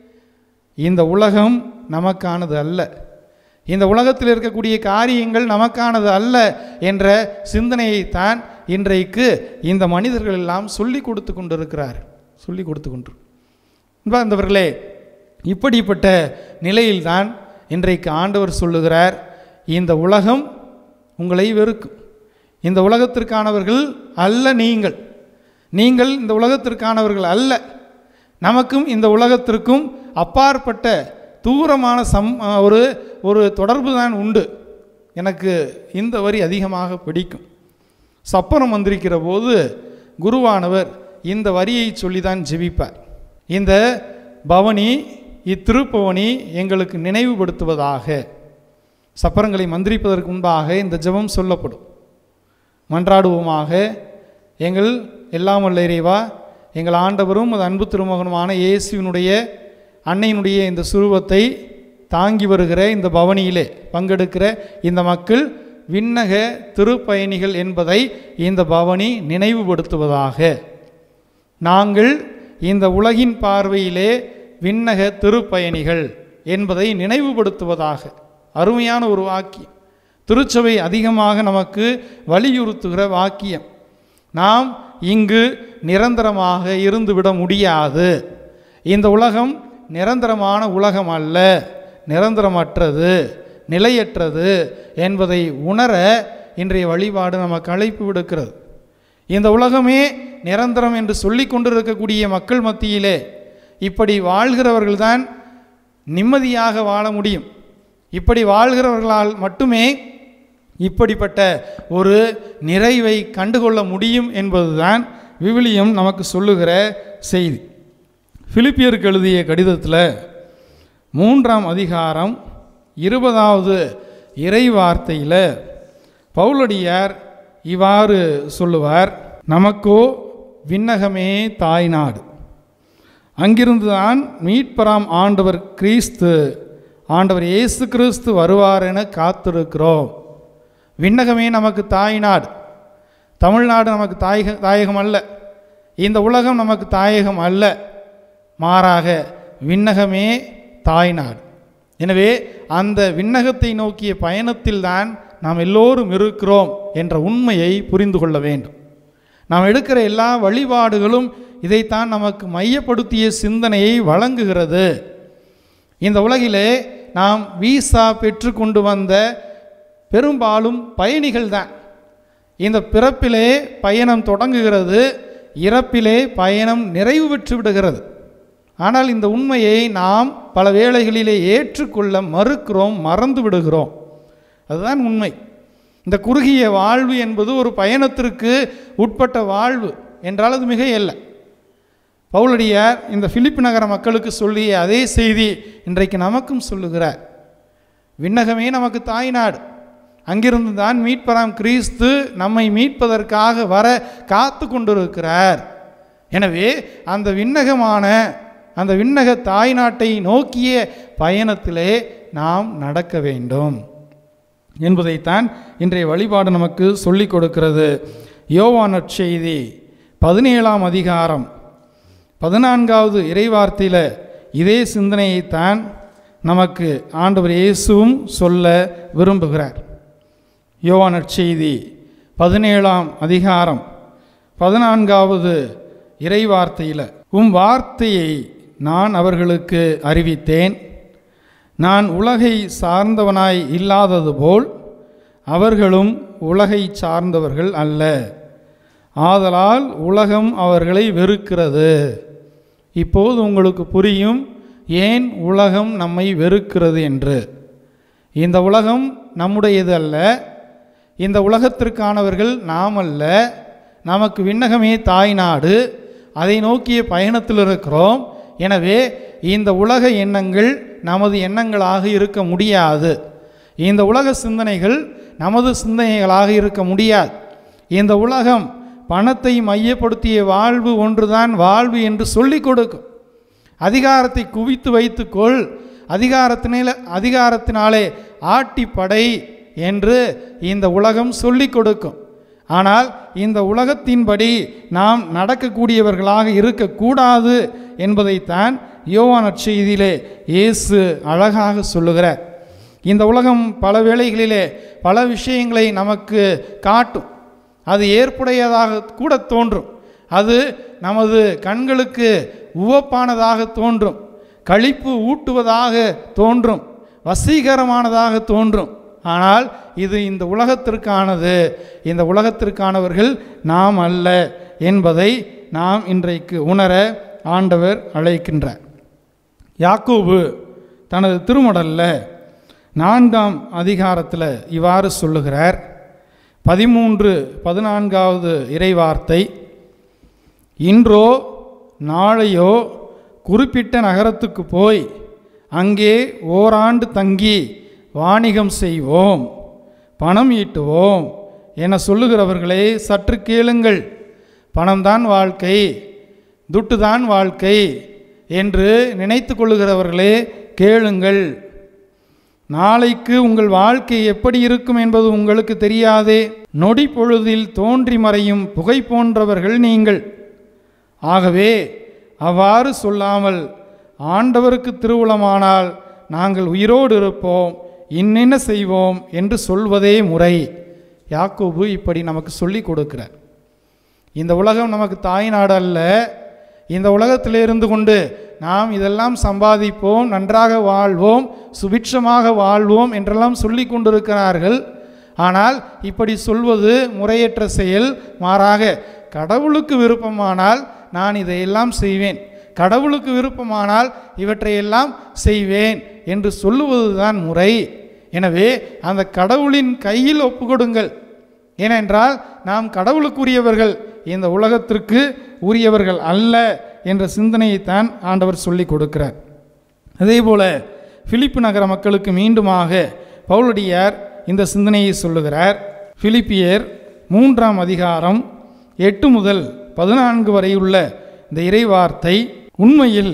இந்த உலகம் நமக்கானது அல்ல, இந்த உலகத்தில் இருக்கக்கூடிய காரியங்கள் நமக்கானது அல்ல என்ற சிந்தனையைத்தான் இன்றைக்கு இந்த மனிதர்கள் எல்லாம் சொல்லி கொடுத்து கொண்டிருக்கிறார் சொல்லி கொடுத்து கொண்டு அன்பர்களே, இப்படிப்பட்ட நிலையில்தான் இன்றைக்கு ஆண்டவர் சொல்லுகிறார், இந்த உலகம் உங்களை வெறுக்கும். இந்த உலகத்திற்கானவர்கள் அல்ல நீங்கள், நீங்கள் இந்த உலகத்திற்கானவர்கள் அல்ல. நமக்கும் இந்த உலகத்திற்கும் அப்பாற்பட்ட தூரமான சம் ஒரு ஒரு தொடர்பு தான் உண்டு. எனக்கு இந்த வரி அதிகமாக பிடிக்கும். சப்பரம் வந்திருக்கிற போது குருவானவர் இந்த வரியை சொல்லி தான் ஜெபிப்பார். இந்த பவனி, இத்திருப்பவனி எங்களுக்கு நினைவுபடுத்துவதாக. சப்பரங்களை மந்திரிப்பதற்கு முன்பாக இந்த ஜெபம் சொல்லப்படும். மன்றாடுவோமாக. எங்கள் எல்லாம் வல்ல இறைவா, எங்கள் ஆண்டவரும் அது அன்பு திருமகனுமான இயேசுவினுடைய அன்னையினுடைய இந்த சுரூபத்தை தாங்கி வருகிற இந்த பவனியிலே பங்கெடுக்கிற இந்த மக்கள் விண்ணக திருப்பயணிகள் என்பதை இந்த பவனி நினைவுபடுத்துவதாக. நாங்கள் இந்த உலகின் பார்வையிலே விண்ணக திருப்பயணிகள் என்பதை நினைவுபடுத்துவதாக. அருமையான ஒரு வாக்கியம், திருச்சபை அதிகமாக நமக்கு வலியுறுத்துகிற வாக்கியம். நாம் இங்கு நிரந்தரமாக இருந்துவிட முடியாது. இந்த உலகம் நிரந்தரமான உலகம் அல்ல, நிரந்தரமற்றது, நிலையற்றது என்பதை உணர இன்றைய வழிபாடு நமக்கு அழைப்பு விடுக்கிறது. இந்த உலகமே நிரந்தரம் என்று சொல்லி கொண்டிருக்கக்கூடிய மக்கள் மத்தியிலே இப்படி வாழ்கிறவர்கள்தான் நிம்மதியாக வாழ முடியும். இப்படி வாழ்கிறவர்களால் மட்டுமே இப்படிப்பட்ட ஒரு நிறைவை கண்டுகொள்ள முடியும் என்பதுதான் விவிலியம் நமக்கு சொல்லுகிற செய்தி. பிலிப்பியருக்கு எழுதிய கடிதத்தில் மூன்றாம் அதிகாரம் இருபதாவது இறை வார்த்தையில் பவுலடியார் இவ்வாறு சொல்லுவார், நமக்கோ விண்ணகமே தாய்நாடு, அங்கிருந்துதான் மீட்பராம் ஆண்டவர் கிறிஸ்து ஆண்டவர் இயேசு கிறிஸ்து வருவார் என காத்திருக்கிறோம். விண்ணகமே நமக்கு தாய்நாடு. தமிழ்நாடு நமக்கு தாயக தாயகம் அல்ல. இந்த உலகம் நமக்கு தாயகம் அல்ல. மாறாக விண்ணகமே தாய்நாடு. எனவே அந்த விண்ணகத்தை நோக்கிய பயணத்தில்தான் நாம் எல்லோரும் இருக்கிறோம் என்ற உண்மையை புரிந்து கொள்ள வேண்டும். நாம் எடுக்கிற எல்லா வழிபாடுகளும் இதைத்தான் நமக்கு மையப்படுத்திய சிந்தனையை வழங்குகிறது. இந்த உலகிலே நாம் வீசா பெற்று கொண்டு வந்த பெரும்பாலும் பயணிகள் தான். இந்த பிறப்பிலே பயணம் தொடங்குகிறது, இறப்பிலே பயணம் நிறைவு பெற்று விடுகிறது. ஆனால் இந்த உண்மையை நாம் பல வேளைகளிலே ஏற்றுக்கொள்ள மறுக்கிறோம், மறந்து விடுகிறோம். அதுதான் உண்மை. இந்த குறுகிய வாழ்வு என்பது ஒரு பயணத்திற்கு உட்பட்ட வாழ்வு என்றால் அது மிக இல்லை. பவுலடியார் இந்த பிலிப்பு நகர மக்களுக்கு சொல்லிய அதே செய்தி இன்றைக்கு நமக்கும் சொல்லுகிறார். விண்ணகமே நமக்கு தாய்நாடு. அங்கிருந்து தான் மீட்பராம் கிறிஸ்து நம்மை மீட்பதற்காக வர காத்து கொண்டிருக்கிறார். எனவே அந்த விண்ணகமான அந்த விண்ணக தாய்நாட்டை நோக்கிய பயணத்திலே நாம் நடக்க வேண்டும் என்பதைத்தான் இன்றைய வழிபாடு நமக்கு சொல்லிக் கொடுக்கிறது. யோவான் நற்செய்தி பதினேழாம் அதிகாரம் பதினான்காவது இறைவார்த்தையில் இதே சிந்தனையைத்தான் நமக்கு ஆண்டவர் இயேசுவும் சொல்ல விரும்புகிறார். யோவான் நற்செய்தி பதினேழாம் அதிகாரம் பதினான்காவது இறைவார்த்தையில், உம் வார்த்தையை நான் அவர்களுக்கு அறிவித்தேன். நான் உலகை சார்ந்தவனாய் இல்லாதது போல் அவர்களும் உலகை சார்ந்தவர்கள் அல்ல. ஆதலால் உலகம் அவர்களை வெறுக்கிறது. இப்போது உங்களுக்கு புரியும் ஏன் உலகம் நம்மை வெறுக்கிறது என்று. இந்த உலகம் நம்முடையது அல்ல. இந்த உலகத்திற்கானவர்கள் நாம் அல்ல. நமக்கு விண்ணகமே தாய்நாடு. அதை நோக்கிய பயணத்தில் இருக்கிறோம். எனவே இந்த உலக எண்ணங்கள் நமது எண்ணங்களாக இருக்க முடியாது. இந்த உலக சிந்தனைகள் நமது சிந்தனைகளாக இருக்க முடியாது. இந்த உலகம் பணத்தை மையப்படுத்திய வாழ்வு ஒன்றுதான் வாழ்வு என்று சொல்லிக் கொடுக்கும். அதிகாரத்தை குவித்து வைத்துக்கொள், அதிகாரத்தினால அதிகாரத்தினாலே ஆட்டி படை என்று இந்த உலகம் சொல்லிக் கொடுக்கும். ஆனால் இந்த உலகத்தின்படி நாம் நடக்கக்கூடியவர்களாக இருக்கக்கூடாது என்பதைத்தான் யோவான் நற்செய்தியிலே இயேசு அழகாக சொல்லுகிறார். இந்த உலகம் பல வேளைகளிலே பல விஷயங்களை நமக்கு காட்டும். அது ஏற்புடையதாக கூட தோன்றும். அது நமது கண்களுக்கு உவப்பானதாக தோன்றும், களிப்பு ஊட்டுவதாக தோன்றும், வசீகரமானதாக தோன்றும். ஆனால் இது இந்த உலகத்திற்கானது. இந்த உலகத்திற்கானவர்கள் நாம் அல்ல என்பதை நாம் இன்றைக்கு உணர ஆண்டவர் அழைக்கின்றார். யாக்கோபு தனது திருமடலில் நான்காம் அதிகாரத்தில் இவ்வாறு சொல்லுகிறார். பதிமூன்று பதினான்காவது இறைவார்த்தை, இன்றோ நாளையோ குறிப்பிட்ட நகரத்துக்கு போய் அங்கே ஓராண்டு தங்கி வாணிகம் செய்வோம், பணம் ஈட்டுவோம் என சொல்லுகிறவர்களே சற்று கேளுங்கள். பணம்தான் வாழ்க்கை, துட்டுதான் வாழ்க்கை என்று நினைத்து கொள்ளுகிறவர்களே கேளுங்கள். நாளைக்கு உங்கள் வாழ்க்கை எப்படி இருக்கும் என்பது உங்களுக்கு தெரியாதே. நொடி பொழுதில் தோன்றி மறையும் புகை போன்றவர்கள் நீங்கள். ஆகவே அவ்வாறு சொல்லாமல் ஆண்டவருக்கு திருவுளமானால் நாங்கள் உயிரோடு இருப்போம், இன்னென்ன செய்வோம் என்று சொல்வதே முறை. யாக்கோபு இப்படி நமக்கு சொல்லி கொடுக்கிறார். இந்த உலகம் நமக்கு தாய்நாடு அல்ல. இந்த உலகத்தில் இருந்து கொண்டு நாம் இதெல்லாம் சம்பாதிப்போம், நன்றாக வாழ்வோம், சுபிட்சமாக வாழ்வோம் என்றெல்லாம் சொல்லி கொண்டிருக்கிறார்கள். ஆனால் இப்படி சொல்வது முறையற்ற செயல். மாறாக கடவுளுக்கு விருப்பமானால் நான் இதையெல்லாம் செய்வேன், கடவுளுக்கு விருப்பமானால் இவற்றையெல்லாம் செய்வேன் என்று சொல்லுவதுதான் முறை. எனவே அந்த கடவுளின் கையில் ஒப்புக்கொடுங்கள். ஏனென்றால் நாம் கடவுளுக்குரியவர்கள், இந்த உலகத்திற்கு உரியவர்கள் அல்ல என்ற சிந்தனையைத்தான் ஆண்டவர் சொல்லி கொடுக்கிறார். அதே போல பிலிப்பு நகர மக்களுக்கு மீண்டுமாக பவுலடியார் இந்த சிந்தனையை சொல்லுகிறார். பிலிப்பியர் மூன்றாம் அதிகாரம் எட்டு முதல் பதினான்கு வரை உள்ள இந்த இறைவார்த்தை, உண்மையில்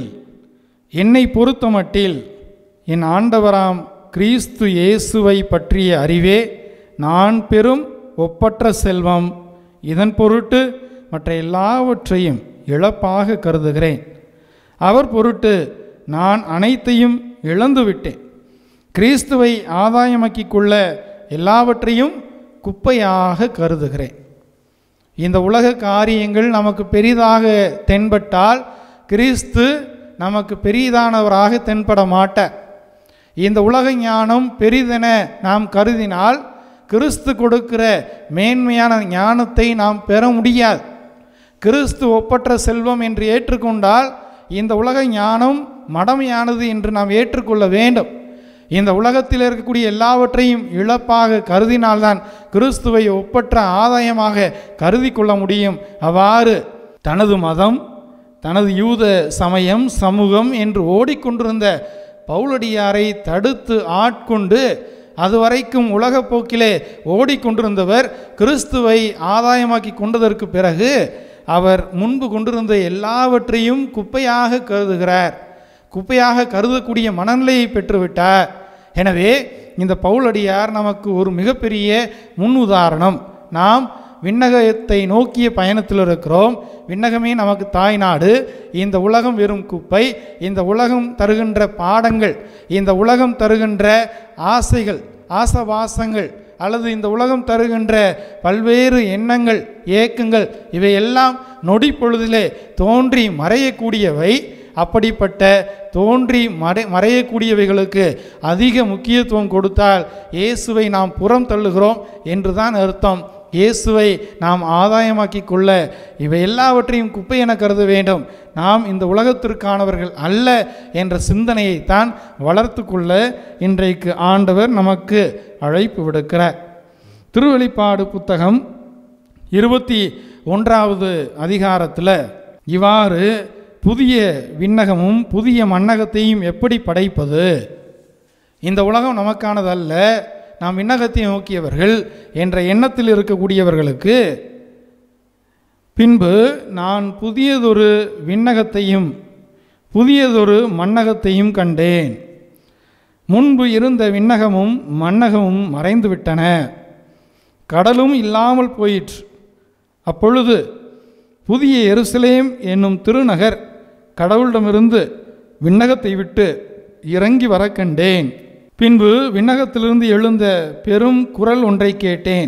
என்னை பொறுத்தமட்டில் என் ஆண்டவராம் கிறிஸ்து இயேசுவை பற்றிய அறிவே நான் பெறும் ஒப்பற்ற செல்வம். இதன் பொருட்டு மற்ற எல்லாவற்றையும் இழப்பாக கருதுகிறேன். அவர் பொருட்டு நான் அனைத்தையும் இழந்துவிட்டேன். கிறிஸ்துவை ஆதாயமாக்கிக் கொள்ள எல்லாவற்றையும் குப்பையாக கருதுகிறேன். இந்த உலக காரியங்கள் நமக்கு பெரிதாக தென்பட்டால் கிறிஸ்து நமக்கு பெரிதானவராக தென்பட மாட்டார். இந்த உலக ஞானம் பெரிதென நாம் கருதினால் கிறிஸ்து கொடுக்கிற மேன்மையான ஞானத்தை நாம் பெற முடியாது. கிறிஸ்து ஒப்பற்ற செல்வம் என்று ஏற்றுக்கொண்டால் இந்த உலக ஞானம் மடமையானது என்று நாம் ஏற்றுக்கொள்ள வேண்டும். இந்த உலகத்தில் இருக்கக்கூடிய எல்லாவற்றையும் இழப்பாக கருதினால்தான் கிறிஸ்துவை ஒப்பற்ற ஆதாயமாக கருதி கொள்ள முடியும். அவ்வாறு தனது மதம், தனது யூத சமயம், சமூகம் என்று ஓடிக்கொண்டிருந்த பவுலடியாரை தடுத்து ஆட்கொண்டு அதுவரைக்கும் உலக போக்கிலே ஓடிக்கொண்டிருந்தவர் கிறிஸ்துவை ஆதாயமாக்கி கொண்டதற்கு பிறகு அவர் முன்பு கொண்டிருந்த எல்லாவற்றையும் குப்பையாக கருதுகிறார். குப்பையாக கருதக்கூடிய மனநிலையை பெற்றுவிட்டார். எனவே இந்த பவுலடியார் நமக்கு ஒரு மிகப்பெரிய முன் உதாரணம். நாம் விண்ணகத்தை நோக்கிய பயணத்தில் இருக்கிறோம். விண்ணகமே நமக்கு தாய் நாடு. இந்த உலகம் வெறும் குப்பை. இந்த உலகம் தருகின்ற பாடங்கள், இந்த உலகம் தருகின்ற ஆசைகள், ஆசவாசங்கள், அல்லது இந்த உலகம் தருகின்ற பல்வேறு எண்ணங்கள், ஏக்கங்கள், இவையெல்லாம் நொடி பொழுதிலே தோன்றி மறையக்கூடியவை. அப்படிப்பட்ட தோன்றி மறை மறையக்கூடியவைகளுக்கு அதிக முக்கியத்துவம் கொடுத்தால் இயேசுவை நாம் புறம் தள்ளுகிறோம் என்றுதான் அர்த்தம். இயேசுவை நாம் ஆதாயமாக்கி கொள்ள இவை எல்லாவற்றையும் குப்பை என கருத வேண்டும். நாம் இந்த உலகத்திற்கானவர்கள் அல்ல என்ற சிந்தனையைத்தான் வளர்த்து கொள்ள இன்றைக்கு ஆண்டவர் நமக்கு அழைப்பு விடுக்கிறார். திருவெளிப்பாடு புத்தகம் இருபத்தி ஒன்றாவது அதிகாரத்தில் இவ்வாறு புதிய விண்ணகமும் புதிய மண்ணகத்தையும் எப்படி படைப்பது? இந்த உலகம் நமக்கானதல்ல, நாம் விண்ணகத்தை நோக்கியவர்கள் என்ற எண்ணத்தில் இருக்கக்கூடியவர்களுக்கு பின்பு நான் புதியதொரு விண்ணகத்தையும் புதியதொரு மண்ணகத்தையும் கண்டேன். முன்பு இருந்த விண்ணகமும் மண்ணகமும் மறைந்து விட்டன, கடலும் இல்லாமல் போயிற்று. அப்பொழுது புதிய எருசலேம் என்னும் திருநகர் கடவுளிடமிருந்து விண்ணகத்தை விட்டு இறங்கி வர கண்டேன். பின்பு விண்ணகத்திலிருந்து எழுந்த பெரும் குரல் ஒன்றை கேட்டேன்.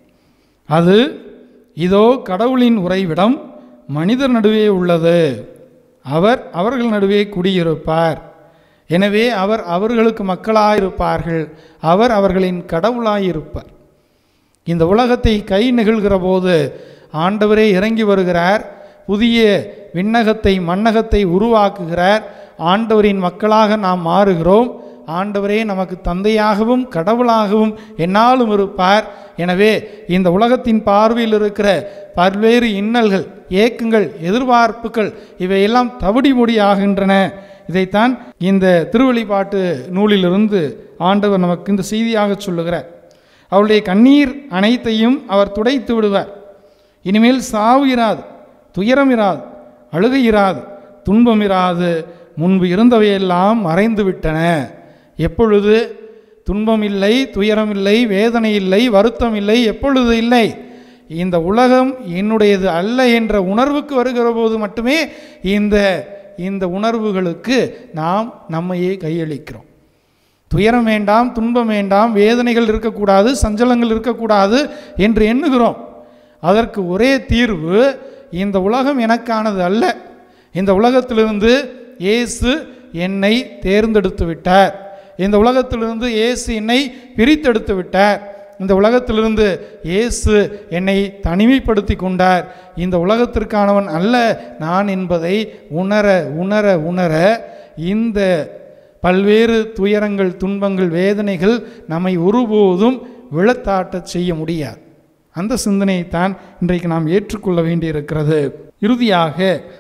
அது, இதோ கடவுளின் உறைவிடம் மனிதர் நடுவே உள்ளது, அவர் அவர்கள் நடுவே குடியிருப்பார். எனவே அவர் அவர்களுக்கு மக்களாயிருப்பார்கள், அவர் அவர்களின் கடவுளாயிருப்பார். இந்த உலகத்தை கை நெகிழ்கிற போது ஆண்டவரே இறங்கி வருகிறார். புதிய விண்ணகத்தை மண்ணகத்தை உருவாக்குகிறார். ஆண்டவரின் மக்களாக நாம் மாறுகிறோம். ஆண்டவரே நமக்கு தந்தையாகவும் கடவுளாகவும் என்னாலும் இருப்பார். எனவே இந்த உலகத்தின் பார்வையில் இருக்கிற பல்வேறு இன்னல்கள், ஏக்கங்கள், எதிர்பார்ப்புகள் இவையெல்லாம் தவிடி பொடி ஆகின்றன. இதைத்தான் இந்த திருவெளிப்பாட்டு நூலிலிருந்து ஆண்டவர் நமக்கு இந்த செய்தியாக சொல்லுகிறார். அவருடைய கண்ணீர் அனைத்தையும் அவர் துடைத்து விடுவார். இனிமேல் சாவு இராது, துயரம் இராது, அழுகை இராது, துன்பம் இராது. முன்பு இருந்தவையெல்லாம் மறைந்து விட்டன. எப்பொழுது? துன்பம் இல்லை, துயரம் இல்லை, வேதனை இல்லை, வருத்தம் இல்லை. எப்பொழுது இல்லை? இந்த உலகம் என்னுடையது அல்ல என்ற உணர்வுக்கு வருகிற போது மட்டுமே இந்த இந்த உணர்வுகளுக்கு நாம் நம்மையே கையளிக்கிறோம். துயரம் வேண்டாம், துன்பம் வேண்டாம், வேதனைகள் இருக்கக்கூடாது, சஞ்சலங்கள் இருக்கக்கூடாது என்று எண்ணுகிறோம். அதற்கு ஒரே தீர்வு, இந்த உலகம் எனக்கானது அல்ல. இந்த உலகத்திலிருந்து இயேசு என்னை தேர்ந்தெடுத்து விட்டார். இந்த உலகத்திலிருந்து இயேசு என்னை பிரித்தெடுத்து விட்டார். இந்த உலகத்திலிருந்து இயேசு என்னை தனிமைப்படுத்தி கொண்டார். இந்த உலகத்திற்கானவன் அல்ல நான் என்பதை உணர உணர உணர இந்த பல்வேறு துயரங்கள், துன்பங்கள், வேதனைகள் நம்மை ஒருபோதும் விழத்தாட்டச் செய்ய முடியாது. அந்த சிந்தனையைத்தான் இன்றைக்கு நாம் ஏற்றுக்கொள்ள வேண்டியிருக்கிறது. இறுதியாக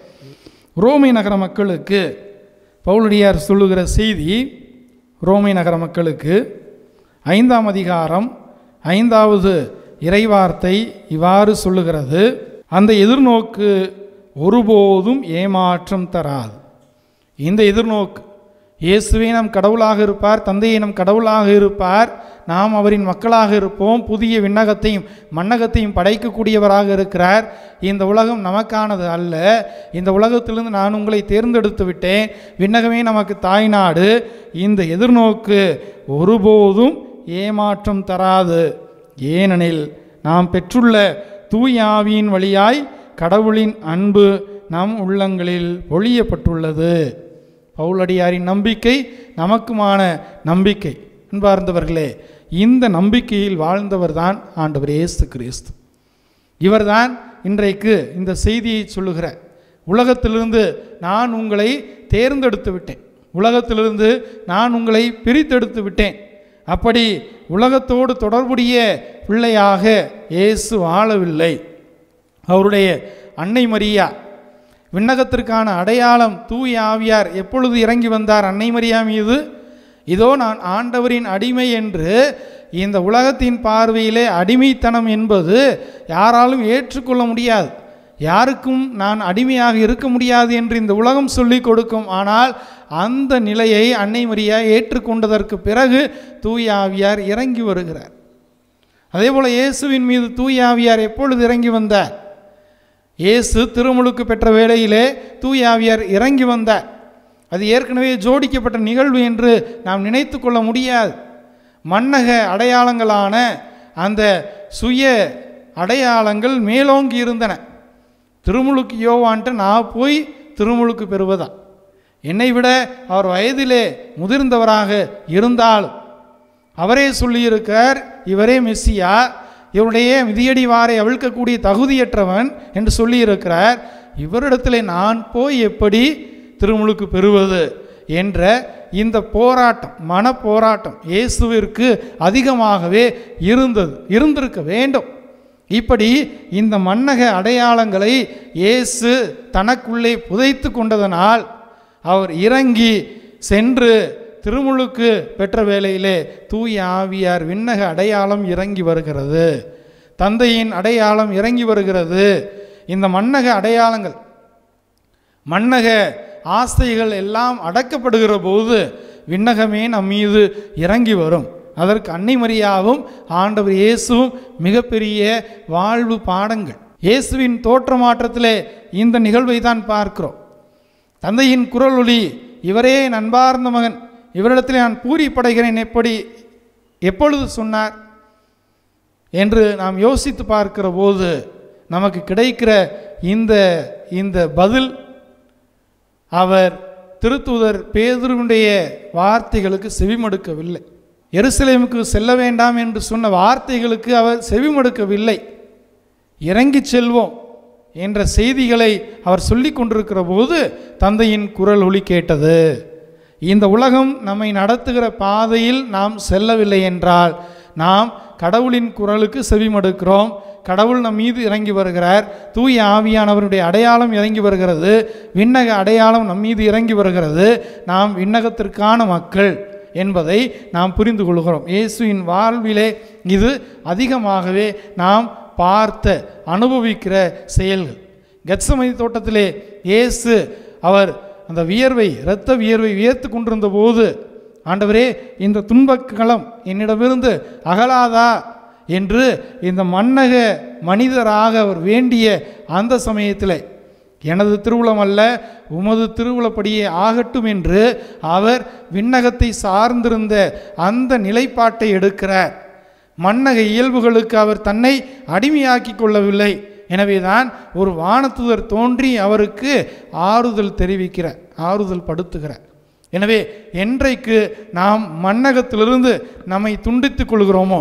ரோமை நகர மக்களுக்கு பவுலடியார் சொல்லுகிற செய்தி, ரோமை நகர மக்களுக்கு ஐந்தாம் அதிகாரம் ஐந்தாவது இறைவார்த்தை இவ்வாறு சொல்லுகிறது: அந்த எதிர்நோக்கு ஒருபோதும் ஏமாற்றம் தராது. இந்த எதிர்நோக்கு, இயேசுவே நம் கடவுளாக இருப்பார், தந்தையை நம் கடவுளாக இருப்பார், நாம் அவரின் மக்களாக இருப்போம், புதிய விண்ணகத்தையும் மண்ணகத்தையும் படைக்கக்கூடியவராக இருக்கிறார், இந்த உலகம் நமக்கானது அல்ல, இந்த உலகத்திலிருந்து நான் உங்களை தேர்ந்தெடுத்து விட்டேன், விண்ணகமே நமக்கு தாய் நாடு. இந்த எதிர்நோக்கு ஒருபோதும் ஏமாற்றம் தராது. ஏனெனில் நாம் பெற்றுள்ள தூய ஆவியின் வழியாய் கடவுளின் அன்பு நம் உள்ளங்களில் பொழியப்பட்டுள்ளது. பவுலடியாரின் நம்பிக்கை நமக்குமான நம்பிக்கை. அன்பார்ந்தவர்களே, இந்த நம்பிக்கையில் வாழ்ந்தவர் தான் ஆண்டவர் இயேசு கிறிஸ்து. இவர்தான் இன்றைக்கு இந்த செய்தியை சொல்லுகிறார். உலகத்திலிருந்து நான் உங்களை தேர்ந்தெடுத்து விட்டேன், உலகத்திலிருந்து நான் உங்களை பிரித்தெடுத்து விட்டேன். அப்படி உலகத்தோடு தொடர்புடைய பிள்ளையாக இயேசு வாழவில்லை. அவருடைய அன்னை மரியா, விண்ணகத்திற்கான அடையாளம் தூய ஆவியார் எப்பொழுது இறங்கி வந்தார் அன்னை மரியா மீது? இதோ நான் ஆண்டவரின் அடிமை என்று. இந்த உலகத்தின் பார்வையிலே அடிமைத்தனம் என்பது யாராலும் ஏற்றுக்கொள்ள முடியாது, யாருக்கும் நான் அடிமையாக இருக்க முடியாது என்று இந்த உலகம் சொல்லிக் கொடுக்கும். ஆனால் அந்த நிலையை அன்னை மரியா ஏற்றுக்கொண்டதற்கு பிறகு தூய ஆவியார் இறங்கி வருகிறார். அதே போல் இயேசுவின் மீது தூய ஆவியார் எப்பொழுது இறங்கி வந்தார்? இயேசு திருமுழுக்கு பெற்ற வேளையிலே தூய ஆவியார் இறங்கி வந்தார். அது ஏற்கனவே ஜோடிக்கப்பட்ட நிகழ்வு என்று நாம் நினைத்து கொள்ள முடியாது. மன்னக அடையாளங்களான அந்த சுய அடையாளங்கள் மேலோங்கி இருந்தன. திருமுழுக்கு யோவான்ட்டு நான் போய் திருமுழுக்கு பெறுவதா? என்னை விட அவர் வயதிலே முதிர்ந்தவராக இருந்தாலும் அவரே சொல்லியிருக்கார், இவரே மெஸ்ஸியா, இவருடைய மிதியடி வாரை அவிழ்க்கக்கூடிய தகுதியற்றவன் என்று சொல்லியிருக்கிறார். இவரிடத்திலே நான் போய் எப்படி திருமுழுக்கு பெறுவது என்ற இந்த போராட்டம், மன போராட்டம் இயேசுவிற்கு அதிகமாகவே இருந்தது, இருந்திருக்க வேண்டும். இப்படி இந்த மன்னக அடையாளங்களை இயேசு தனக்குள்ளே புதைத்து கொண்டதனால் அவர் இறங்கி சென்று திருமுழுக்கு பெற்ற வேளையிலே தூய ஆவியார் விண்ணக அடையாளம் இறங்கி வருகிறது, தந்தையின் அடையாளம் இறங்கி வருகிறது. இந்த மன்னக அடையாளங்கள், மன்னக ஆசைகள் எல்லாம் அடக்கப்படுகிற போது விண்ணகமே நம் மீது இறங்கி வரும். அதற்கு அன்னை மரியாவும் ஆண்டவர் இயேசுவும் மிகப்பெரிய வாழ்வு பாடங்கள். இயேசுவின் தோற்ற மாற்றத்திலே இந்த நிகழ்வை தான் பார்க்கிறோம். தந்தையின் குரல் ஒலி, இவரே என் அன்பார்ந்த மகன், இவரிடத்தில் நான் பூரிப்படைகிறேன் எப்படி எப்பொழுது சொன்னார் என்று நாம் யோசித்து பார்க்கிற போது நமக்கு கிடைக்கிற இந்த இந்த பதில், அவர் திருத்தூதர் பேதுருவுடைய வார்த்தைகளுக்கு செவிமடுக்கவில்லை. எருசலேமுக்கு செல்ல வேண்டாம் என்று சொன்ன வார்த்தைகளுக்கு அவர் செவிமடுக்கவில்லை. இறங்கி செல்வோம் என்ற செய்திகளை அவர் சொல்லி கொண்டிருக்கிற போது தந்தையின் குரல் ஒலி கேட்டது. இந்த உலகம் நம்மை நடத்துகிற பாதையில் நாம் செல்லவில்லை என்றால் நாம் கடவுளின் குரலுக்கு செவிமடுக்கிறோம். கடவுள் நம் மீது இறங்கி வருகிறார், தூய ஆவியானவருடைய அடையாளம் இறங்கி வருகிறது, விண்ணக அடையாளம் நம் மீது இறங்கி வருகிறது, நாம் விண்ணகத்திற்கான மக்கள் என்பதை நாம் புரிந்து கொள்கிறோம். இயேசுவின் வாழ்விலே இது அதிகமாகவே நாம் பார்த்த அனுபவிக்கிற செயல்கள். கெத்சமனி தோட்டத்திலே இயேசு அவர் அந்த வியர்வை, இரத்த வியர்வை வியர்த்து கொண்டிருந்த போது, ஆண்டவரே இந்த துன்பக்களம் என்னிடமிருந்து அகலாதா என்று இந்த மன்னக மனிதராக அவர் வேண்டிய அந்த சமயத்தில் எனது திருவுளம் அல்ல உமது திருவுளப்படியே ஆகட்டும் என்று அவர் விண்ணகத்தை சார்ந்திருந்த அந்த நிலைப்பாட்டை எடுக்கிறார். மன்னக இயல்புகளுக்கு அவர் தன்னை அடிமையாக்கி கொள்ளவில்லை. எனவேதான் ஒரு வானதூதர் தோன்றி அவருக்கு ஆறுதல் தெரிவிக்கிறார், ஆறுதல் படுத்துகிறார். எனவே என்றைக்கு நாம் மன்னகத்திலிருந்து நம்மை துண்டித்துக் கொள்கிறோமோ,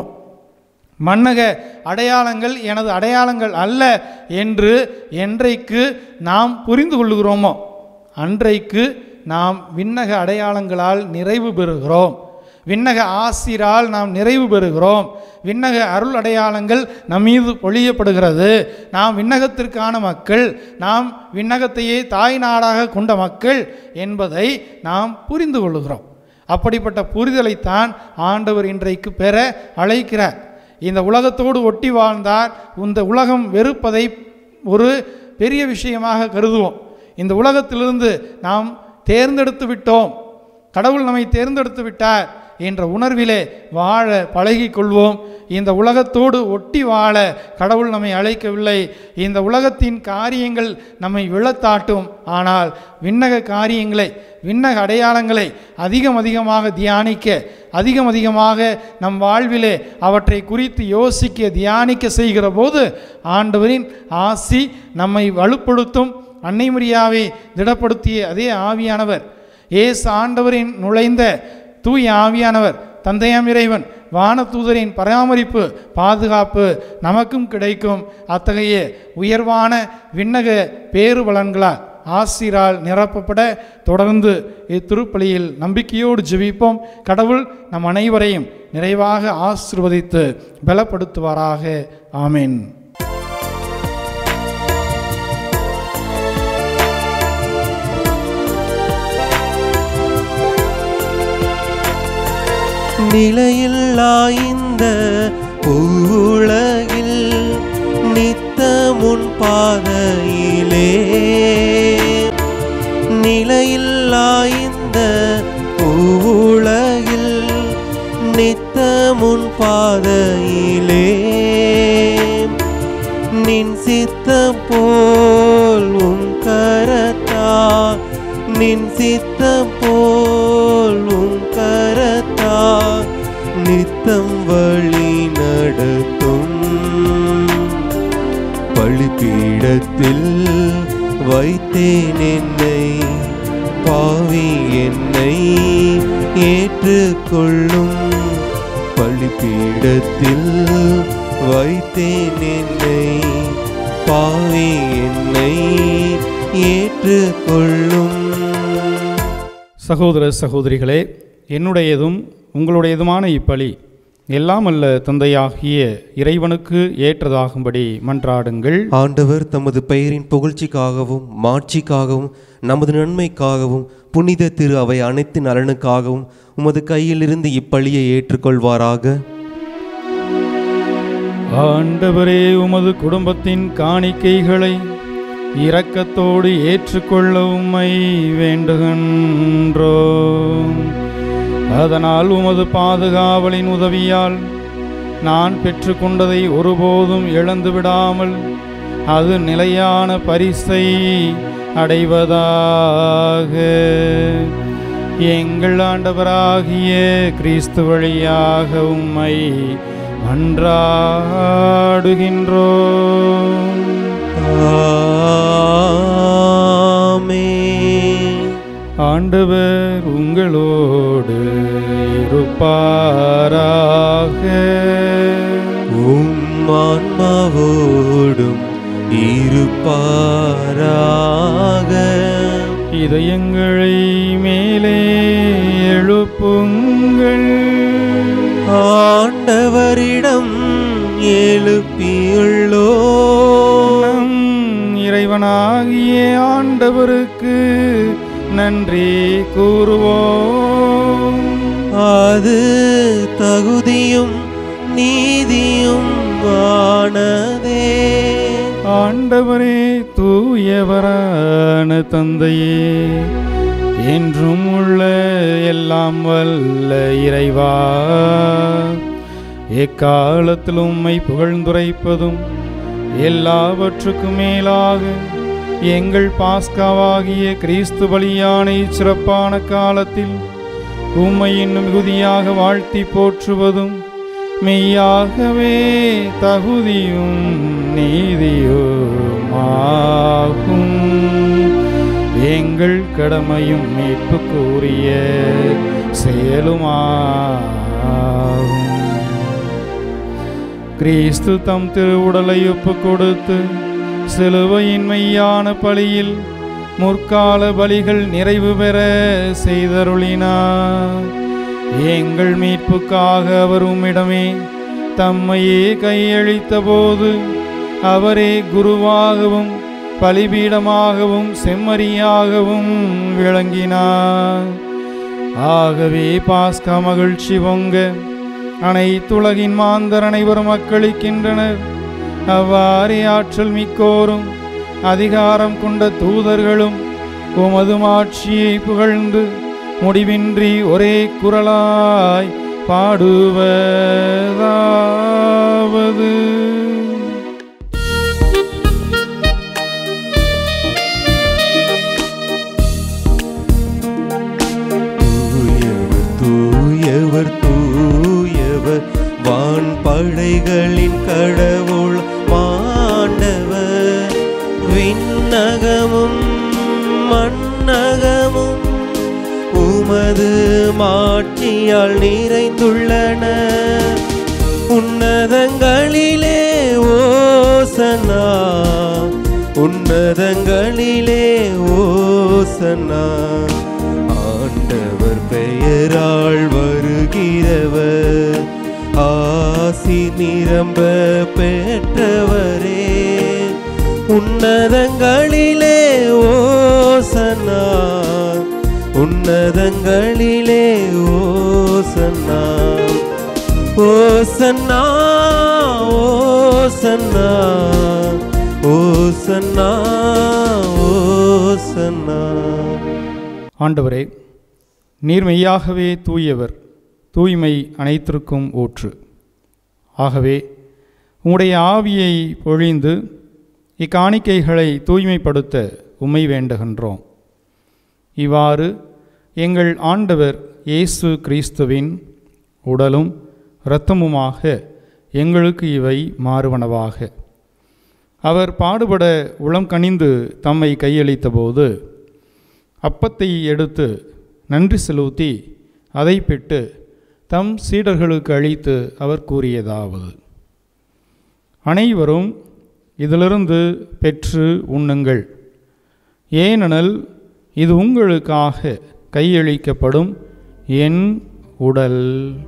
மன்னக அடையாளங்கள் எனது அடையாளங்கள் அல்ல என்று என்றைக்கு நாம் புரிந்து கொள்ளுகிறோமோ அன்றைக்கு நாம் விண்ணக அடையாளங்களால் நிறைவு பெறுகிறோம், விண்ணக ஆசிரால் நாம் நிறைவு பெறுகிறோம், விண்ணக அருள் அடையாளங்கள் நம் மீது பொழியப்படுகிறது. நாம் விண்ணகத்திற்கான மக்கள், நாம் விண்ணகத்தையே தாய் நாடாக கொண்ட மக்கள் என்பதை நாம் புரிந்து கொள்ளுகிறோம். அப்படிப்பட்ட புரிதலைத்தான் ஆண்டவர் இன்றைக்கு பெற அழைக்கிறார். இந்த உலகத்தோடு ஒட்டி வாழ்ந்தால் இந்த உலகம் வெறுப்பதை ஒரு பெரிய விஷயமாக கருதுவோம். இந்த உலகத்திலிருந்து நாம் தேர்ந்தெடுத்து விட்டோம், கடவுள் நம்மை தேர்ந்தெடுத்து விட்டார் என்ற உணர்விலே வாழ பழகி கொள்வோம். இந்த உலகத்தோடு ஒட்டி வாழ கடவுள் நம்மை அழைக்கவில்லை. இந்த உலகத்தின் காரியங்கள் நம்மை விழத்தாட்டும், ஆனால் விண்ணக காரியங்களை, விண்ணக அடையாளங்களை அதிகம் அதிகமாக தியானிக்க, அதிகம் அதிகமாக நம் வாழ்விலே அவற்றை குறித்து யோசிக்க, தியானிக்க செய்கிற போது ஆண்டவரின் ஆசி நம்மை வலுப்படுத்தும். அன்னை மரியாவை திடப்படுத்திய அதே ஆவியானவர், இயேசு ஆண்டவரின் நுழைந்த தூய ஆவியானவர், தந்தையாம் இறைவன், வானதூதரின் பராமரிப்பு, பாதுகாப்பு நமக்கும் கிடைக்கும். அத்தகைய உயர்வான விண்ணக பேறு பலன்களால் ஆசிரால் நிரப்பப்பட தொடர்ந்து இத்திருப்பலியில் நம்பிக்கையோடு ஜெபிப்போம். கடவுள் நம் அனைவரையும் நிறைவாக ஆசீர்வதித்து பலப்படுத்துவாராக. ஆமென். நிலையில்லா இந்த உலகில் நித்தமுன் பாதையிலே, நிலையில்லா இந்த உலகில் நித்தமுன் பாதையிலே, நின் சித்தம் போல் உன் கரத்தால், நின் சித்தம் போல் உன் கரத்தால் நித்தம் வழி நடத்தும். பலிபீடத்தில் வைத்தேன் என்னை, பாவி என்னை ஏற்றுக்கொள்ளும். பலிபீடத்தில் வைத்தேன் என்னை, பாவி என்னை ஏற்றுக்கொள்ளும். சகோதர சகோதரிகளே, என்னுடையதும் உங்களுடையதுமான இப்பலி எல்லாம் அல்ல தந்தையாகிய இறைவனுக்கு ஏற்றதாகும்படி மன்றாடுங்கள். ஆண்டவர் தமது பெயரின் புகழ்ச்சிக்காகவும் மாட்சிக்காகவும் நமது நன்மைக்காகவும் புனித திரு அவை அனைத்து நலனுக்காகவும் உமது கையிலிருந்து இப்பலியை ஏற்றுக்கொள்வாராக. ஆண்டவரே, உமது குடும்பத்தின் காணிக்கைகளை இரக்கத்தோடு ஏற்றுக்கொள்ள உம்மை வேண்டுகின்றோம். அதனால் உமது பாதுகாவலின் உதவியால் நான் பெற்றுக்கொண்டதை ஒருபோதும் இழந்து விடாமல் அது நிலையான பரிசை அடைவதாக. எங்கள் ஆண்டவராகிய கிறிஸ்து வழியாக உம்மை மன்றாடுகின்றோம். ஆமென். ஆண்டவர் உங்களோடு இருப்பாராக. உம் ஆன்மாவோடும் இருப்பாராக. இதயங்களை மேலே எழுப்புங்கள். ஆண்டவரிடம் எழுப்பியுள்ளோம். இறைவனாகிய ஆண்டவருக்கு நன்றி கூறுவோம். அது தகுதியும் நீதியும் ஆனதே. ஆண்டவரே, தூயவரான தந்தையே, என்றும் உள்ள எல்லாம் வல்ல இறைவா, எக்காலத்தில் உம்மை புகழ்ந்துரைப்பதும் எல்லாவற்றுக்கும் மேலாக எங்கள் பாஸ்காவாகிய கிறிஸ்து பலியான இச்சிறப்பான காலத்தில் உம்மை இன்னும் மிகுதியாக வாழ்த்தி போற்றுவதும் மெய்யாகவே தகுதியும் நீதியுமாகும். எங்கள் கடமையும் மீட்புக்குரிய செயலுமாகும். கிறிஸ்து தம் திருவுடலை ஒப்பு கொடுத்து சிலுவையின் மெய்யான பலியில் முற்கால பலிகள் நிறைவு பெற செய்தருளினார். எங்கள் மீட்புக்காக அவர் உம்மிடமே தம்மையே கையளித்த போது அவரே குருவாகவும் பலிபீடமாகவும் செம்மறியாகவும் விளங்கினார். ஆகவே பாஸ்கா மகிழ்ச்சி பொங்க அனைத்துலகின் மாந்தர் அனைவரும் மக்களிக்கின்றனர். அவ்வாறே ஆற்றல் மிக்கோரும் அதிகாரம் கொண்ட தூதர்களும் உமது மாட்சியை புகழ்ந்து முடிவின்றி ஒரே குரலாய் பாடுவதாவது. தூயவர் தூயவர் வான் படைகளின் கடவுள் மாண்டவர். விண்ணகமும் மண்ணகமும் உமது மாட்சியால் நிறைந்துள்ளன. உன்னதங்களிலே ஓசன்னா, உன்னதங்களிலே ஓசன்னா. ஆண்டவர் பெயரால் வருகிறவர் ஆசி நிரம்ப பெற்றவரே. உன்னதங்களிலே ஓசன்னா, உன்னதங்களிலே ஓசன்னா. ஓசன்னா ஓசன்னா ஓசன்னா ஓசன்னா. ஆண்டவரே, நீர் மெய்யாகவே தூயவர், தூய்மை அனைத்திற்கும் ஊற்று. ஆகவே உம்முடைய ஆவியை பொழிந்து இக்காணிக்கைகளை தூய்மைப்படுத்த உம்மை வேண்டுகின்றோம். இவ்வாறு எங்கள் ஆண்டவர் இயேசு கிறிஸ்துவின் உடலும் இரத்தமுமாக எங்களுக்கு இவை மாறுவனவாக. அவர் பாடுபட உளம் கனிந்து தம்மை கையளித்த போது அப்பத்தை எடுத்து நன்றி செலுத்தி அதை பிட்டு தம் சீடர்களுக்கு அளித்து அவர் கூறியதாவது: அனைவரும் இதிலிருந்து பெற்று உண்ணுங்கள், ஏனெனில் இது உங்களுக்காக கையளிக்கப்படும் என் உடல்.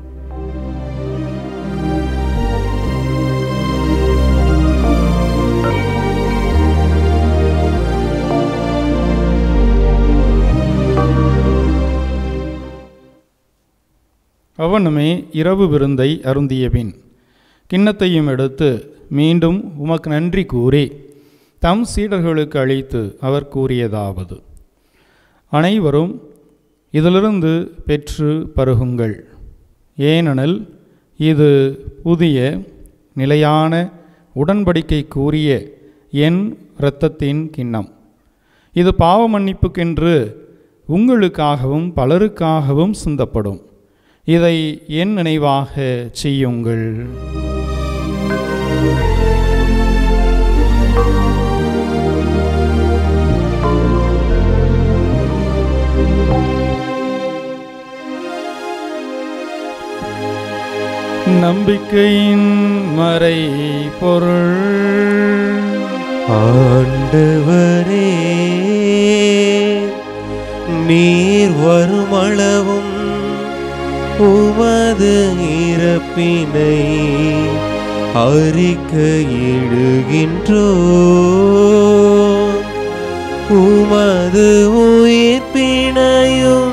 அவனுமே இரவு விருந்தை அருந்தியபின் கிண்ணத்தையும் எடுத்து மீண்டும் உமக்கு நன்றி கூறி தம் சீடர்களுக்கு அளித்து அவர் கூறியதாவது: அனைவரும் இதிலிருந்து பெற்று பருகுங்கள், ஏனெனில் இது புதிய நிலையான உடன்படிக்கைக்குரிய என் இரத்தத்தின் கிண்ணம். இது பாவ மன்னிப்புக்கென்று உங்களுக்காகவும் பலருக்காகவும் சிந்தப்படும். இதை என் நினைவாக செய்யுங்கள். நம்பிக்கையின் மறை பொருள். ஆண்டவரே, நீர் வருமளவும் உமது இறப்பினை அறிக்கையிடுகின்றோம், உமது உயிர்ப்பினையும்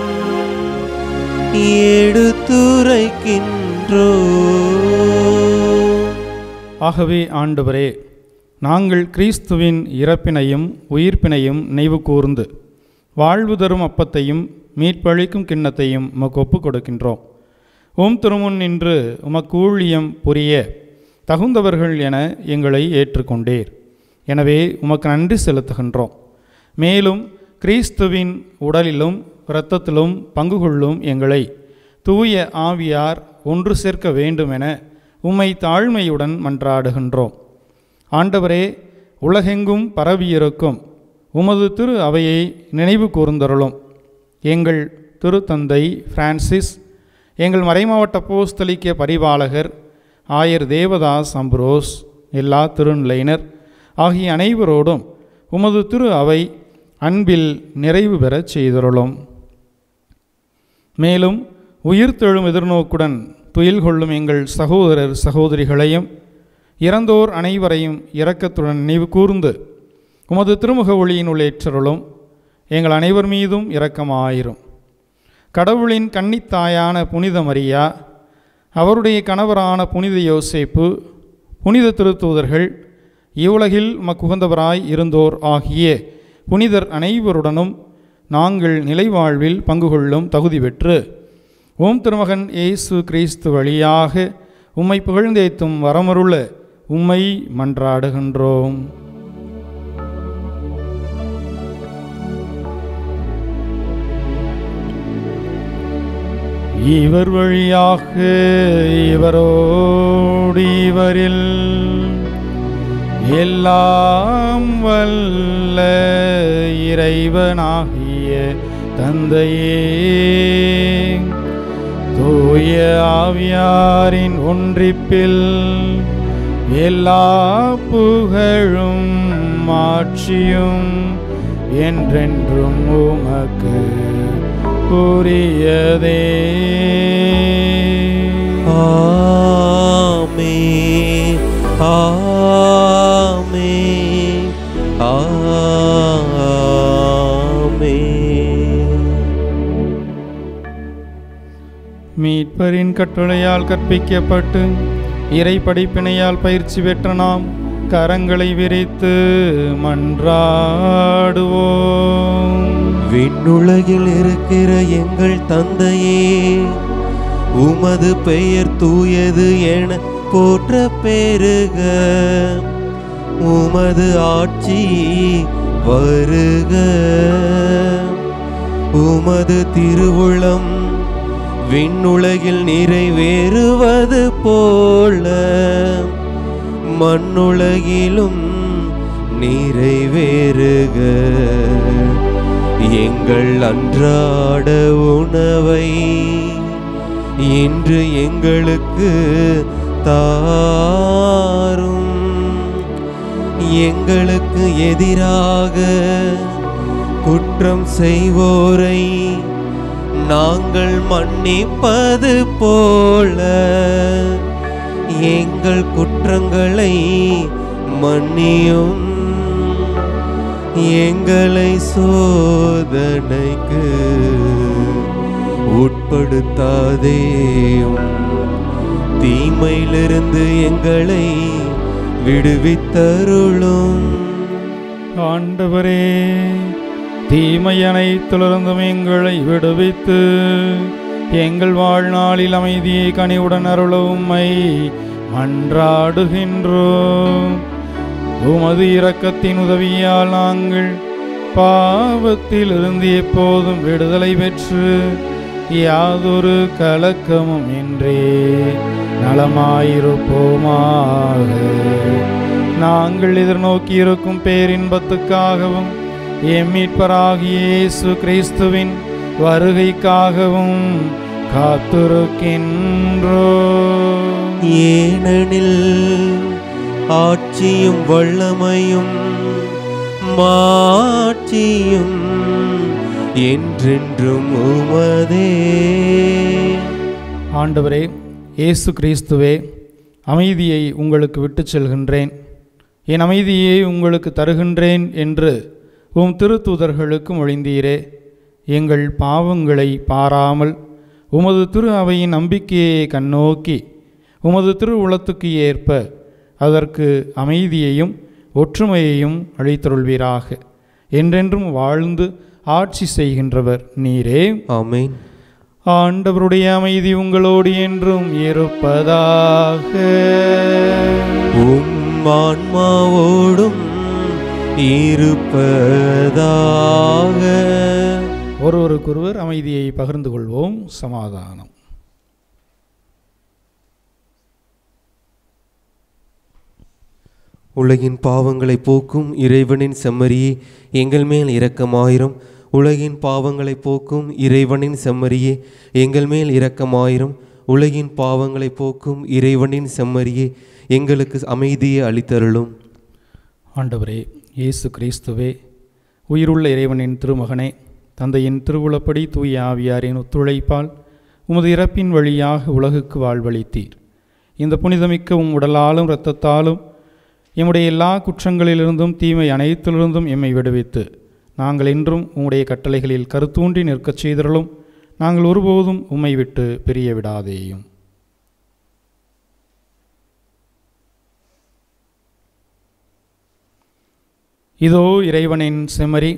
எடுத்துரைக்கின்றோம். ஆகவே ஆண்டவரே, நாங்கள் கிறிஸ்துவின் இறப்பினையும் உயிர்ப்பினையும் நினைவு கூர்ந்து வாழ்வு தரும் அப்பத்தையும் மீட்பளிக்கும் கிண்ணத்தையும் உமக்கு ஒப்புக் கொடுக்கின்றோம். உம் திருமுன் நின்று உமக்கு ஊழியம் புரிய தகுந்தவர்கள் என எங்களை ஏற்றுக்கொண்டீர். எனவே உமக்கு நன்றி செலுத்துகின்றோம். மேலும் கிறிஸ்துவின் உடலிலும் இரத்தத்திலும் பங்கு கொள்ளும் எங்களை தூய ஆவியார் ஒன்று சேர்க்க வேண்டுமென உம்மை தாழ்மையுடன் மன்றாடுகின்றோம். ஆண்டவரே, உலகெங்கும் பரவியிருக்கும் உமது திரு அவையை நினைவு கூர்ந்தருளும். எங்கள் திருத்தந்தை பிரான்சிஸ், எங்கள் மறைமாவட்ட அப்போஸ்தலிக்க பரிபாலகர் ஆயர் தேவதாஸ் அம்புரோஸ், எல்லா திருநிலையினர் ஆகிய அனைவரோடும் உமது திரு அவை அன்பில் நிறைவு பெறச் செய்தருளும். மேலும் உயிர்த்தெழும் எதிர்நோக்குடன் துயில் கொள்ளும் எங்கள் சகோதரர் சகோதரிகளையும் இறந்தோர் அனைவரையும் இரக்கத்துடன் நினைவு கூர்ந்து உமது திருமுக ஒளியினுள் ஏற்றருளும். எங்கள் அனைவர் மீதும் இரக்கமாயிரும். கடவுளின் கன்னித்தாயான புனித மரியா, அவருடைய கணவரான புனித யோசேப்பு, புனித திருத்தூதர்கள், இவ்வுலகில் மக்குகந்தவராய் இருந்தோர் ஆகிய புனிதர் அனைவருடனும் நாங்கள் நிலைவாழ்வில் பங்கு கொள்ளும் தகுதி பெற்று ஓம் திருமகன் இயேசு கிறிஸ்து வழியாக உம்மை புகழ்ந்தேத்தும் வரமருள உம்மை மன்றாடுகின்றோம். இவர் வழியாக இவரோடு இவரில் எல்லாம் வல்ல இறைவனாகிய தந்தையே, தூய ஆவியாரின் ஒன்றிப்பில் எல்லா புகழும் மாட்சியும் என்றென்றும் உமக்கு உரியதே. ஆமென், ஆமென், ஆமென். மீட்பரின் கட்டளையால் கற்பிக்கப்பட்டு இறை படிப்பினையால் பயிற்சி பெற்ற நாம் கரங்களை விரித்து மன்றாடுவோம். விண்ணுலகில் இருக்கிற எங்கள் தந்தையே, உமது பெயர் தூயது என போற்ற பெருக. உமது ஆட்சி வருக. உமது திருவுளம் விண்ணுலகில் நிறைவேறுவது போல மண்ணுலகிலும் நிறைவேறுக. எங்கள் அன்றாட உணவை இன்று எங்களுக்கு தாரும். எங்களுக்கு எதிராக குற்றம் செய்வோரை நாங்கள் மன்னிப்பது போல எங்கள் குற்றங்களை மன்னியும். எங்களை சோதனைக்கு உட்படுத்தாதேயும், தீமையிலிருந்து எங்களை விடுவித்தருளும். ஆண்டவரே, தீமை அனைத்திலிருந்தும் எங்களை விடுவித்து எங்கள் வாழ்நாளில் அமைதியை கனிவுடன் அருள உம்மை மன்றாடுகின்றோம். உமது இரக்கத்தின் உதவியால் நாங்கள் பாவத்தில் இருந்து எப்போதும் விடுதலை பெற்று யாதொரு கலக்கமும் இன்றே நலமாயிருப்போமாக. நாங்கள் எதிர்நோக்கி இருக்கும் பேரின்பத்துக்காகவும் எம் மீட்பராகிய இயேசு கிறிஸ்துவின் வருகைக்காகவும் காத்திருக்கின்றோம். ஏனெனில் ஆட்சியும் வல்லமையும் மாட்சியும் என்றென்றும் உமதே. ஆண்டவரே இயேசு கிறிஸ்துவே, அமைதியை உங்களுக்கு விட்டுச் செல்கின்றேன், என் அமைதியை உங்களுக்கு தருகின்றேன் என்று உம் திருத்தூதர்களுக்கு மொழிந்தீரே. எங்கள் பாவங்களை பாராமல் உமது திரு அவையின் நம்பிக்கையை கண்ணோக்கி உமது திரு உளத்துக்கு ஏற்ப அதற்கு அமைதியையும் ஒற்றுமையையும் அளித்தருள்வீராக. என்றென்றும் வாழ்ந்து ஆட்சி செய்கின்றவர் நீரே. ஆமென். ஆண்டவருடைய அமைதி உங்களோடு என்றும் இருப்பதாக. உம் ஆன்மாவோடும் இருப்பதாக. ஒருவருக்கொருவர் அமைதியை பகிர்ந்து கொள்வோம். சமாதானம். உலகின் பாவங்களை போக்கும் இறைவனின் செம்மறியே, எங்கள் மேல் இரக்கமாயிரும். உலகின் பாவங்களை போக்கும் இறைவனின் செம்மறியே, எங்கள் மேல் இரக்கமாயிரும். உலகின் பாவங்களை போக்கும் இறைவனின் செம்மறியே, எங்களுக்கு அமைதியை அளித்தருளும். ஆண்டவரே இயேசு கிறிஸ்துவே, உயிருள்ள இறைவனின் திருமகனே, தந்தையின் திருவுளப்படி தூய ஆவியாரின் ஒத்துழைப்பால் உமது இறப்பின் வழியாக உலகுக்கு வாழ்வளித்தீர். இந்த புனிதமிக்க உம் உடலாலும் இரத்தத்தாலும் எம்முடைய எல்லா குற்றங்களிலிருந்தும் தீமை அனைத்திலிருந்தும் எம்மை விடுவித்து நாங்கள் என்றும் உம்முடைய கட்டளைகளில் கருத்தூன்றி நிற்கச் செய்தருளும். நாங்கள் ஒருபோதும் உம்மை விட்டு பிரிய விடாதேயும். இதோ இறைவனின் செம்மறி,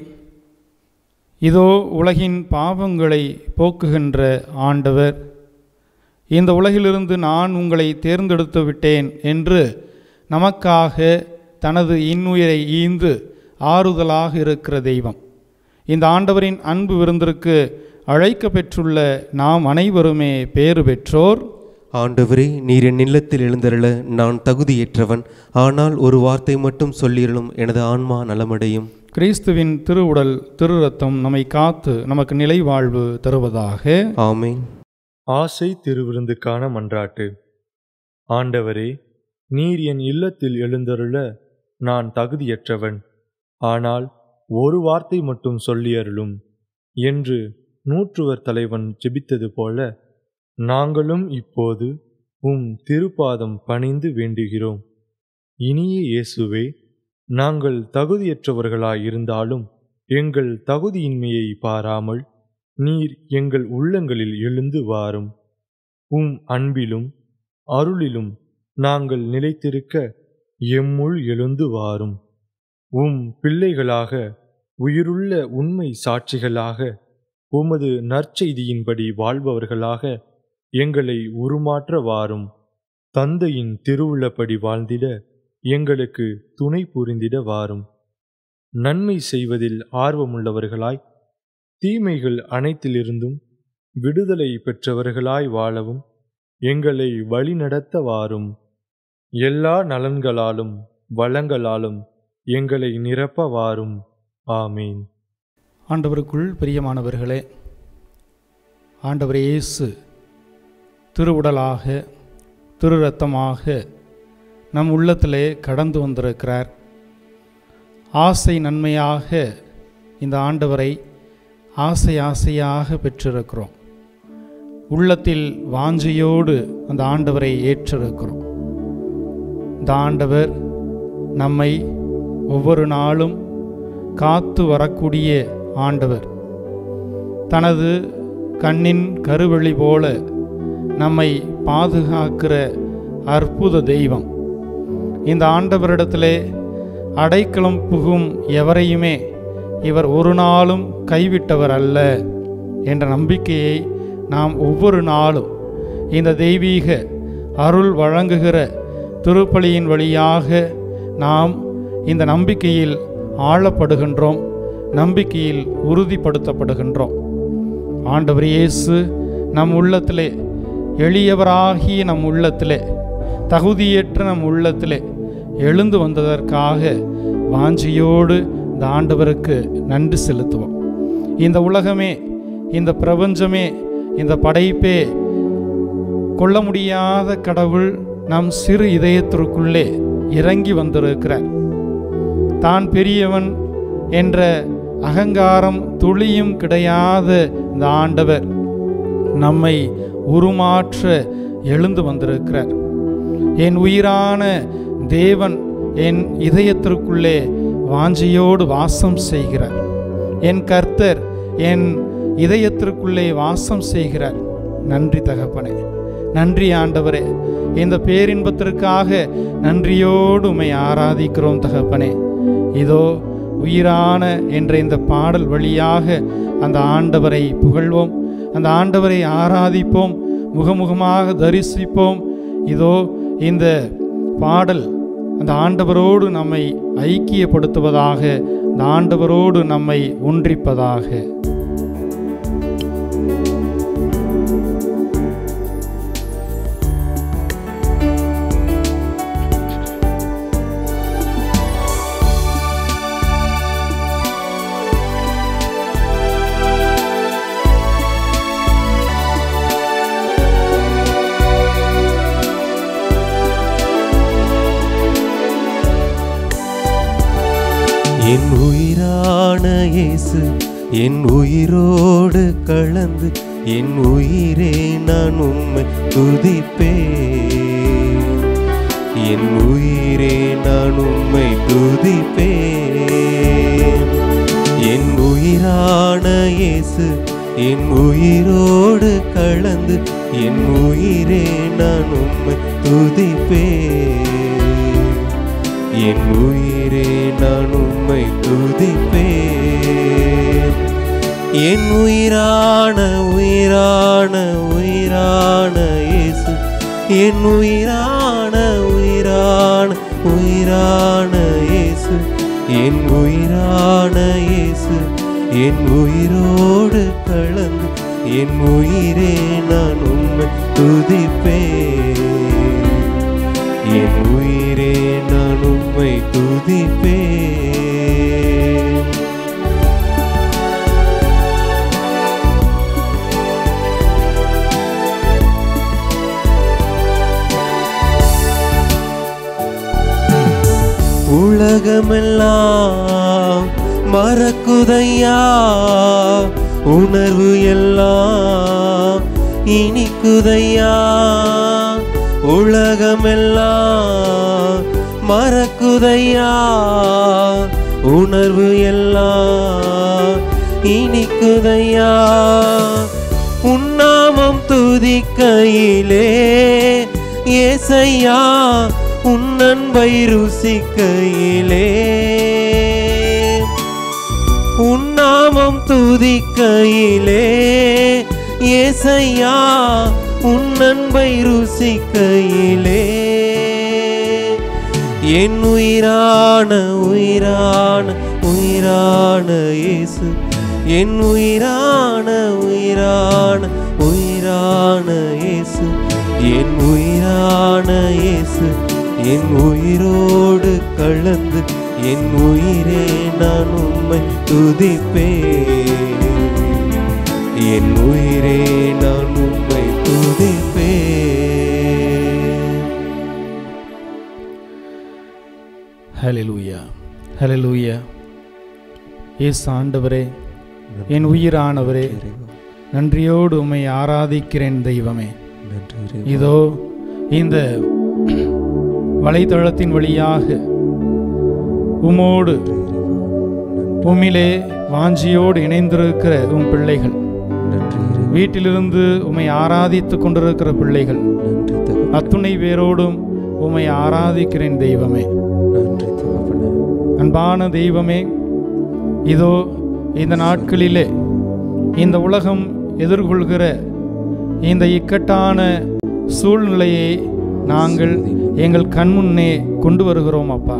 இதோ உலகின் பாவங்களை போக்குகின்ற ஆண்டவர், இந்த உலகிலிருந்து நான் உங்களை தேர்ந்தெடுத்து விட்டேன் என்று நமக்காக தனது இன்னுயிரை ஈந்து ஆறுதலாக இருக்கிற தெய்வம். இந்த ஆண்டவரின் அன்பு விருந்திற்கு அழைக்க பெற்றுள்ள நாம் அனைவருமே பேறு பெற்றோர். ஆண்டவரே, நீர் என் இல்லத்தில் எழுந்தருள நான் தகுதியற்றவன். ஆனால் ஒரு வார்த்தை மட்டும் சொல்லிரலும், எனது ஆன்மா நலமடையும். கிறிஸ்துவின் திருவுடல் திரு ரத்தம் நம்மை காத்து நமக்கு நிலை வாழ்வு தருவதாக. ஆமேன். ஆசை திருவிருந்துக்கான மன்றாட்டு. ஆண்டவரே, நீர் என் இல்லத்தில் எழுந்தருள நான் தகுதியற்றவன். ஆனால் ஒரு வார்த்தை மட்டும் சொல்லியருளும் என்று நூற்றுவர் தலைவன் ஜெபித்தது போல நாங்களும் இப்போது உம் திருப்பாதம் பணிந்து வேண்டுகிறோம். இனிய இயேசுவே, நாங்கள் தகுதியற்றவர்களாயிருந்தாலும் எங்கள் தகுதியின்மையை பாராமல் நீர் எங்கள் உள்ளங்களில் எழுந்து வாரும். உம் அன்பிலும் அருளிலும் நாங்கள் நிலைத்திருக்க எம்முள் எழுந்து வாரும். உம் பிள்ளைகளாக, உயிருள்ள உண்மை சாட்சிகளாக, உமது நற்செய்தியின்படி வாழ்பவர்களாக எங்களை உருமாற்ற வாரும். தந்தையின் திருவுள்ளப்படி வாழ்ந்திட எங்களுக்கு துணை புரிந்திட வாரும். நன்மை செய்வதில் ஆர்வமுள்ளவர்களாய், தீமைகள் அனைத்திலிருந்தும் விடுதலை பெற்றவர்களாய் வாழவும் எங்களை வழிநடத்த வாரும். எல்லா நலன்களாலும் வளங்களாலும் எங்களை நிரப்ப வாரும். ஆமீன். ஆண்டவருக்குள் பிரியமானவர்களே, ஆண்டவர் இயேசு திருவுடலாக திரு இரத்தமாக நம் உள்ளத்திலே கடந்து வந்திருக்கிறார். ஆசை நன்மையாக இந்த ஆண்டவரை ஆசை ஆசையாக பெற்றிருக்கிறோம். உள்ளத்தில் வாஞ்சையோடு அந்த ஆண்டவரை ஏற்றிருக்கிறோம். இந்த ஆண்டவர் நம்மை ஒவ்வொரு நாளும் காத்து வரக்கூடிய ஆண்டவர். தனது கண்ணின் கருவெளி போல நம்மை பாதுகாக்கிற அற்புத தெய்வம். இந்த ஆண்டவரிடத்திலே அடைக்கலம் புகும் எவரையுமே இவர் ஒரு நாளும் கைவிட்டவர் அல்ல என்ற நம்பிக்கையை நாம் ஒவ்வொரு நாளும் இந்த தெய்வீக அருள் வழங்குகிற திருப்பலியின் வழியாக நாம் இந்த நம்பிக்கையில் ஆளப்படுகின்றோம், நம்பிக்கையில் உறுதிப்படுத்தப்படுகின்றோம். ஆண்டவர் இயேசு நம் உள்ளத்திலே, எளியவராகிய நம் உள்ளத்திலே, தகுதியற்ற நம் உள்ளத்திலே எழுந்து வந்ததற்காக வாஞ்சியோடு இந்த ஆண்டவருக்கு நன்றி செலுத்துவோம். இந்த உலகமே, இந்த பிரபஞ்சமே, இந்த படைப்பே கொள்ள முடியாத கடவுள் நம் சிறு இதயத்திற்குள்ளே இறங்கி வந்திருக்கிறார். தான் பெரியவன் என்ற அகங்காரம் துளியும் கிடையாத இந்த ஆண்டவர் நம்மை உருமாற்ற எழுந்து வந்திருக்கிறார். என் உயிரான தேவன் என் இதயத்திற்குள்ளே வாஞ்சையோடு வாசம் செய்கிறார். என் கர்த்தர் என் இதயத்திற்குள்ளே வாசம் செய்கிறார். நன்றி தகப்பனே, நன்றி ஆண்டவரே. இந்த பேரின்பத்திற்காக நன்றியோடு உம்மை ஆராதிக்கிறோம் தகப்பனே. இதோ உயிரான என்ற இந்த பாடல் வழியாக அந்த ஆண்டவரை புகழ்வோம், அந்த ஆண்டவரை ஆராதிப்போம், முகமுகமாக தரிசிப்போம். இதோ இந்த பாடல் அந்த ஆண்டவரோடு நம்மை ஐக்கியப்படுத்துவதாக, அந்த ஆண்டவரோடு நம்மை ஒன்றிப்பதாக. என் உயிரான இயேசு என் உயிரோடு கலந்து, என் உயிரே நான் உம்மை துதிப்பேன். என் உயிரே நான் உம்மை துதிப்பேன். என் உயிரான இயேசு என் உயிரோடு கலந்து, என் உயிரே நான் உம்மை துதிப்பேன். என் உயிரே நான் உம்மை துதிப்பேன். என் உயிரான உயிரான உயிரான இயேசு, என் உயிரான உயிரான உயிரான இயேசு, என் உயிரான இயேசு, என் உயிரோடு கலந்து என் உயிரே நான் உம்மை துதிப்பேன். என் உயிரே நான் உம்மை துதிப்பேன். உலகமெல்லாம் மறக்குதையா, உணர்வு எல்லாம் இனிக்குதையா. உலகமெல்லாம் மறக்குதையா, உணர்வு எல்லாம் இனிக்குதையா. உன்னாமம் துதிக்கையிலே ஏசையா, உன் அன்பை ருசிக்கையிலே. உன்னாமம் துதிக்கையிலே ஏசையா, உன் அன்பை ருசிக்கையிலே. என் உயிரான உயிரான உயிரான இயேசு, என் உயிரான உயிரான உயிரான இயேசு, என் உயிரான இயேசு, என் உயிரோடு கலந்து என் உயிரே நான் உம்மை துதிப்பேன். என் உயிரே நான் உம்மை துதிப்பேன். ஹல்லேலூயா, ஹல்லேலூயா. இயேசு ஆண்டவரே, என் உயிரானவரே, நன்றியோடு உம்மை ஆராதிக்கிறேன் தெய்வமே. இதோ இந்த வலைத்தளத்தின் வழியாக உம்மோடு உம்மிலே வாஞ்சியோடு இணைந்திருக்கிற உம் பிள்ளைகள், வீட்டிலிருந்து உம்மை ஆராதித்து கொண்டிருக்கிற பிள்ளைகள் அத்துணை பேரோடும் உம்மை ஆராதிக்கிறேன் தெய்வமே. அன்பான தெய்வமே, இதோ இந்த நாட்களிலே இந்த உலகம் எதிர்கொள்கிற இந்த இக்கட்டான சூழ்நிலையை நாங்கள் எங்கள் கண்முன்னே கொண்டு வருகிறோம் அப்பா.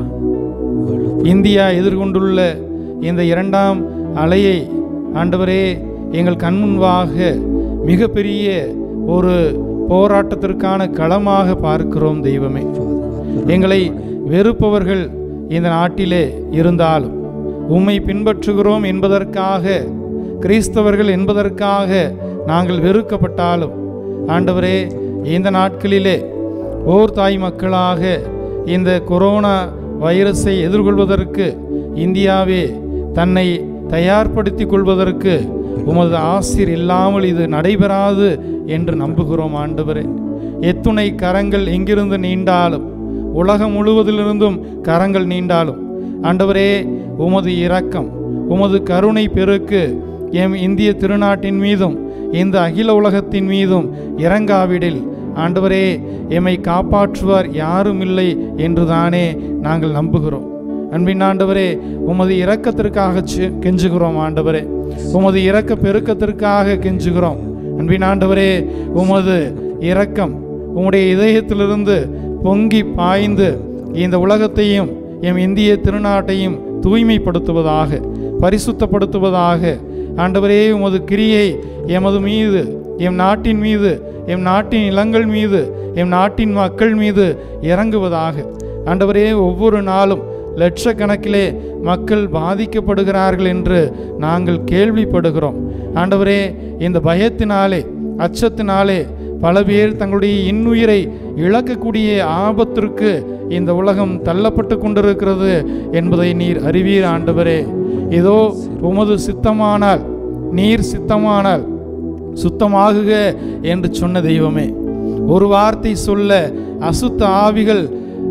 இந்தியா எதிர்கொண்டுள்ள இந்த இரண்டாம் அலையை ஆண்டவரே எங்கள் கண்முன்பாக மிகப்பெரிய ஒரு போராட்டத்திற்கான களமாக பார்க்கிறோம் தெய்வமே. எங்களை வெறுப்பவர்கள் இந்த நாட்டிலே இருந்தாலும் உம்மை பின்பற்றுகிறோம் என்பதற்காக, கிறிஸ்தவர்கள் என்பதற்காக நாங்கள் வெறுக்கப்பட்டாலும் ஆண்டவரே, இந்த நாட்களிலே ஓர் தாய் மக்களாக இந்த கொரோனா வைரஸை எதிர்கொள்வதற்கு இந்தியாவே தன்னை தயார்படுத்திக் கொள்வதற்கு உமது ஆசீர் இல்லாமல் இது நடைபெறாது என்று நம்புகிறோம் ஆண்டவரே. எத்துணை கரங்கள் எங்கிருந்து நீண்டாலும், உலகம் முழுவதிலிருந்தும் கரங்கள் நீண்டாலும் ஆண்டவரே, உமது இரக்கம், உமது கருணை பெருக்கு எம் இந்திய திருநாட்டின் மீதும் இந்த அகில உலகத்தின் மீதும் இறங்காவிடில் ஆண்டவரே, எம்மை காப்பாற்றுவார் யாரும் இல்லை என்று தானே நாங்கள் நம்புகிறோம். அன்பின் ஆண்டவரே, உமது இரக்கத்திற்காக கெஞ்சுகிறோம் ஆண்டவரே. உமது இரக்க பெருக்கத்திற்காக கெஞ்சுகிறோம். அன்பின் ஆண்டவரே, உமது இரக்கம் உம்முடைய இதயத்திலிருந்து பொங்கி பாய்ந்து இந்த உலகத்தையும் எம் இந்திய திருநாட்டையும் தூய்மைப்படுத்துவதாக, பரிசுத்தப்படுத்துவதாக ஆண்டவரே, உமது கிரியை எமது மீது, எம் நாட்டின் மீது, எம் நாட்டின் நிலங்கள் மீது, எம் நாட்டின் மக்கள் மீது இறங்குவதாக. ஆண்டவரே, ஒவ்வொரு நாளும் லட்சக்கணக்கிலே மக்கள் பாதிக்கப்படுகிறார்கள் என்று நாங்கள் கேள்விப்படுகிறோம். ஆண்டவரே, இந்த பயத்தினாலே, அச்சத்தினாலே பல பேர் தங்களுடைய இன்னுயிரை இழக்கக்கூடிய ஆபத்திற்கு இந்த உலகம் தள்ளப்பட்டு கொண்டிருக்கிறது என்பதை நீர் அறிவீர் ஆண்டவரே. இதோ உமது சித்தமானால், நீர் சித்தமானால் சுத்தமாகுக என்று சொன்ன தெய்வமே, ஒரு வார்த்தை சொல்ல அசுத்த ஆவிகள்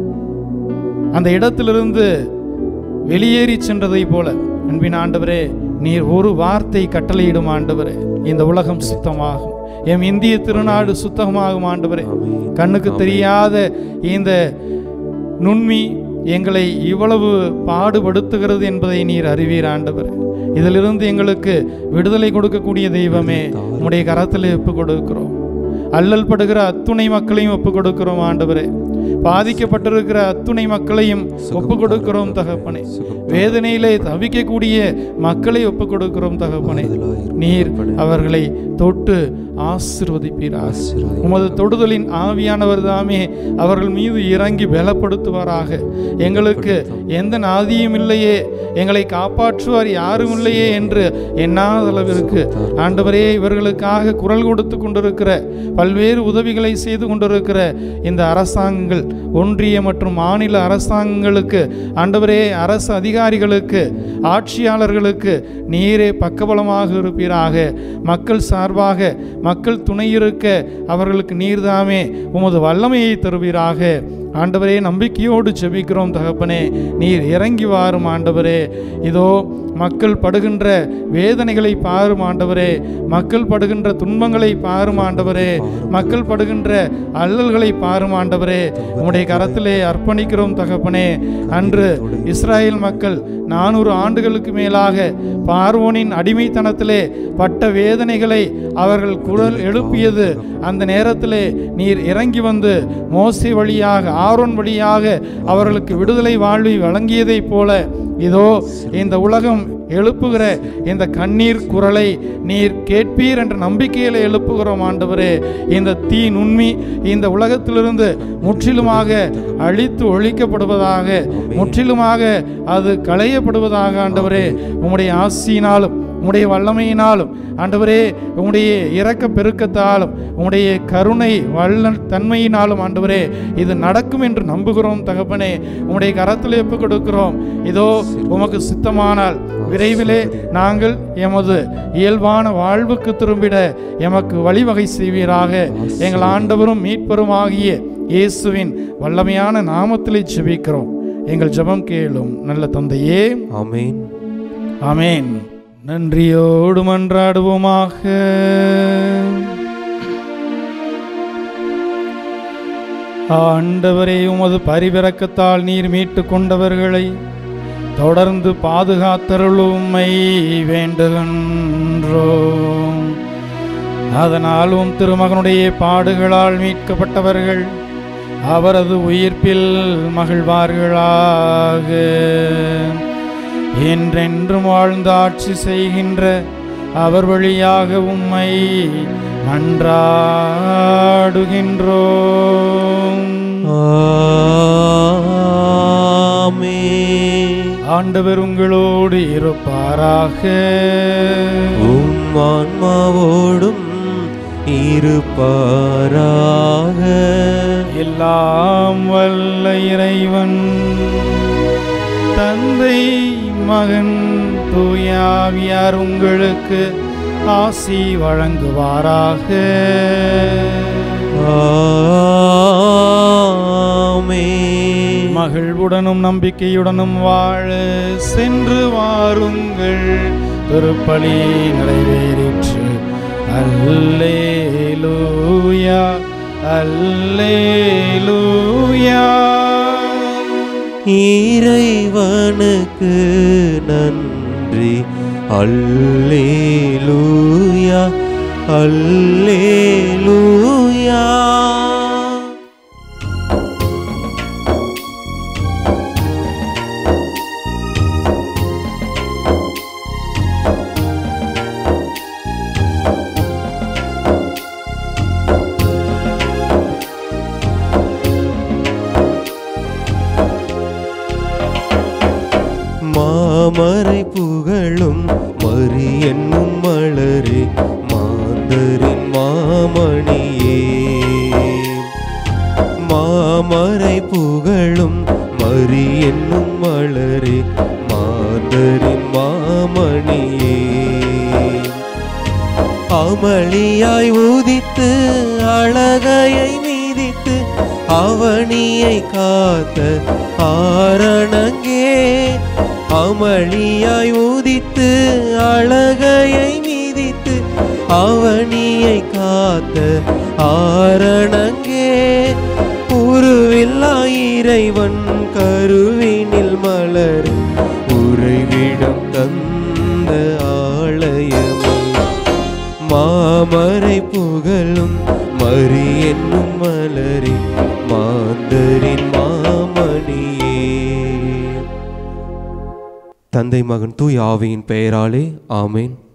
அந்த இடத்திலிருந்து வெளியேறி சென்றதை போல அன்பின் ஆண்டவரே, நீர் ஒரு வார்த்தை கட்டளையிடும் ஆண்டவரே, இந்த உலகம் சுத்தமாகும், எம் இந்திய திருநாடு சுத்தமாகும் ஆண்டவரே. கண்ணுக்கு தெரியாத இந்த நுண்மி எங்களை இவ்வளவு பாடுபடுத்துகிறது என்பதை நீர் அறிவீர் ஆண்டவர். இதிலிருந்து எங்களுக்கு விடுதலை கொடுக்கக்கூடிய தெய்வமே, உம்முடைய கரத்தில் ஒப்பு கொடுக்கிறோம். அல்லல் படுகிற அத்துணை மக்களையும் ஒப்பு கொடுக்கிறோம் ஆண்டவரே. பாதிக்கப்பட்டிருக்கிற அத்துணை மக்களையும் ஒப்பு கொடுக்கிறோம் தகப்பனே. வேதனையிலே தவிக்கக்கூடிய மக்களை ஒப்பு கொடுக்கிறோம் தகப்பனே. நீர் அவர்களை தொட்டு ஆசீர்வதிப்பீராக. உமது தொடுதலின் ஆவியானவர் தாமே அவர்கள் மீது இறங்கி பலப்படுத்துவாராக. எங்களுக்கு எந்த நாதியும் இல்லையே, எங்களை காப்பாற்றுவார் யாரும் இல்லையே என்று எண்ணாத அளவிற்கு ஆண்டவரே, இவர்களுக்காக குரல் கொடுத்து கொண்டிருக்கிற, பல்வேறு உதவிகளை செய்து கொண்டிருக்கிற இந்த அரசாங்கங்கள், ஒன்றிய மற்றும் மாநில அரசாங்கங்களுக்கு ஆண்டவரே, அரசு அதிகாரிகளுக்கு, ஆட்சியாளர்களுக்கு நீரே பக்கபலமாக இருப்பீராக. மக்கள் சார்பாக மக்கள் துணை இருக்க அவர்களுக்கு நீர்தாமே உமது வல்லமையை தருவீராக. ஆண்டவரே, நம்பிக்கையோடு செபிக்கிறோம் தகப்பனே. நீர் இறங்கி வாரும் ஆண்டவரே. இதோ மக்கள் படுகின்ற வேதனைகளை பாரும் ஆண்டவரே. மக்கள் படுகின்ற துன்பங்களை பாரும் ஆண்டவரே. மக்கள் படுகின்ற அல்லல்களை பாரும் ஆண்டவரே. உம்முடைய கரத்திலே அர்ப்பணிக்கிறோம் தகப்பனே. அன்று இஸ்ராயேல் மக்கள் நானூறு ஆண்டுகளுக்கு மேலாக பார்வோனின் அடிமைத்தனத்திலே பட்ட வேதனைகளை அவர்கள் குரல் எழுப்பியது. அந்த நேரத்திலே நீர் இறங்கி வந்து மோசே வழியாக, ஆரோன் வழியாக அவர்களுக்கு விடுதலை வாழ்வை வழங்கியதைப் போல இதோ இந்த உலகம் எழுப்புகிற இந்த கண்ணீர் குரலை நீர் கேட்பீர் என்ற நம்பிக்கையில் எழுப்புகிறோம் ஆண்டவரே. இந்த தீ நுண்மி இந்த உலகத்திலிருந்து முற்றிலுமாக அழித்து ஒழிக்கப்படுவதாக, முற்றிலுமாக அது களையப்படுவதாக ஆண்டவரே. உம்முடைய ஆசியினாலும் உம்முடைய வல்லமையினாலும் ஆண்டவரே, உம்முடைய இரக்க பெருக்கத்தாலும் உம்முடைய கருணை வல்ல தன்மையினாலும் ஆண்டவரே இது நடக்கும் என்று நம்புகிறோம் தகப்பனே. உம்முடைய கரத்தில் ஒப்புக் கொடுக்கிறோம். இதோ உமக்கு சித்தமானால் விரைவிலே நாங்கள் எமது இயல்பான வாழ்வுக்கு திரும்பிட எமக்கு வழிவகை செய்வீராக. எங்கள் ஆண்டவரும் மீட்பருமாகிய இயேசுவின் வல்லமையான நாமத்திலே ஜெபிக்கிறோம். எங்கள் ஜெபம் கேளும் நல்ல தந்தையே. ஆமென். ஆமென். நன்றியோடு மன்றாடுவோமாக. ஆண்டவரே, உமது பரிவிரக்கத்தால் நீர் மீட்டு கொண்டவர்களை தொடர்ந்து பாதுகாத்தருளுமை வேண்டுகின்றோம். அதனால் உம் திருமகனுடைய பாடுகளால் மீட்கப்பட்டவர்கள் அவரது உயிர்ப்பில் மகிழ்வார்களாக. என்றென்றும் வாழ்ந்து ஆட்சி செய்கின்ற அவர் வழியாக உம்மை மன்றாடுகின்றோம். ஆமென். ஆண்டவர் உங்களோடு இருப்பாராக. உம் ஆன்மாவோடும் இருப்பாராக. எல்லாம் வல்ல இறைவன் தந்தை, மகன், தூயாவியார் உங்களுக்கு ஆசி வழங்குவாராக. ஆமென். மகிழ்வுடனும் நம்பிக்கையுடனும் வாழ சென்று வாருங்கள். திருப்பலி நிறைவேறிற்று. அல்லேலூயா, அல்லேலூயா. இறைவனுக்கு நன்றி. அல்லேலூயா, அல்லேலூயா. மாமரை புகழும் மறி என்னும் மலரே, மாந்தரின் மாமணியே. மாமரை புகழும் மறி என்னும் மலரே, மாந்தரின் மாமணியே. அமளியாய் ஊதித்து அழகையை மீதித்து அவனியை காத்த ஆரணங்கே. அமளியாய் ஊதித்து அழகையை மீதித்து அவனியை காத்த ஆரணங்கே. உருவில்லா இறைவன் கரு மறுவினில் மலர் உறைவிடம் தந்த ஆலயமே மாமரை புகழும் மரி என்னும் மலரே மாந்தரின் மாமணியே. தந்தை மகன் தூய் ஆவியின் பெயராலே ஆமேன்.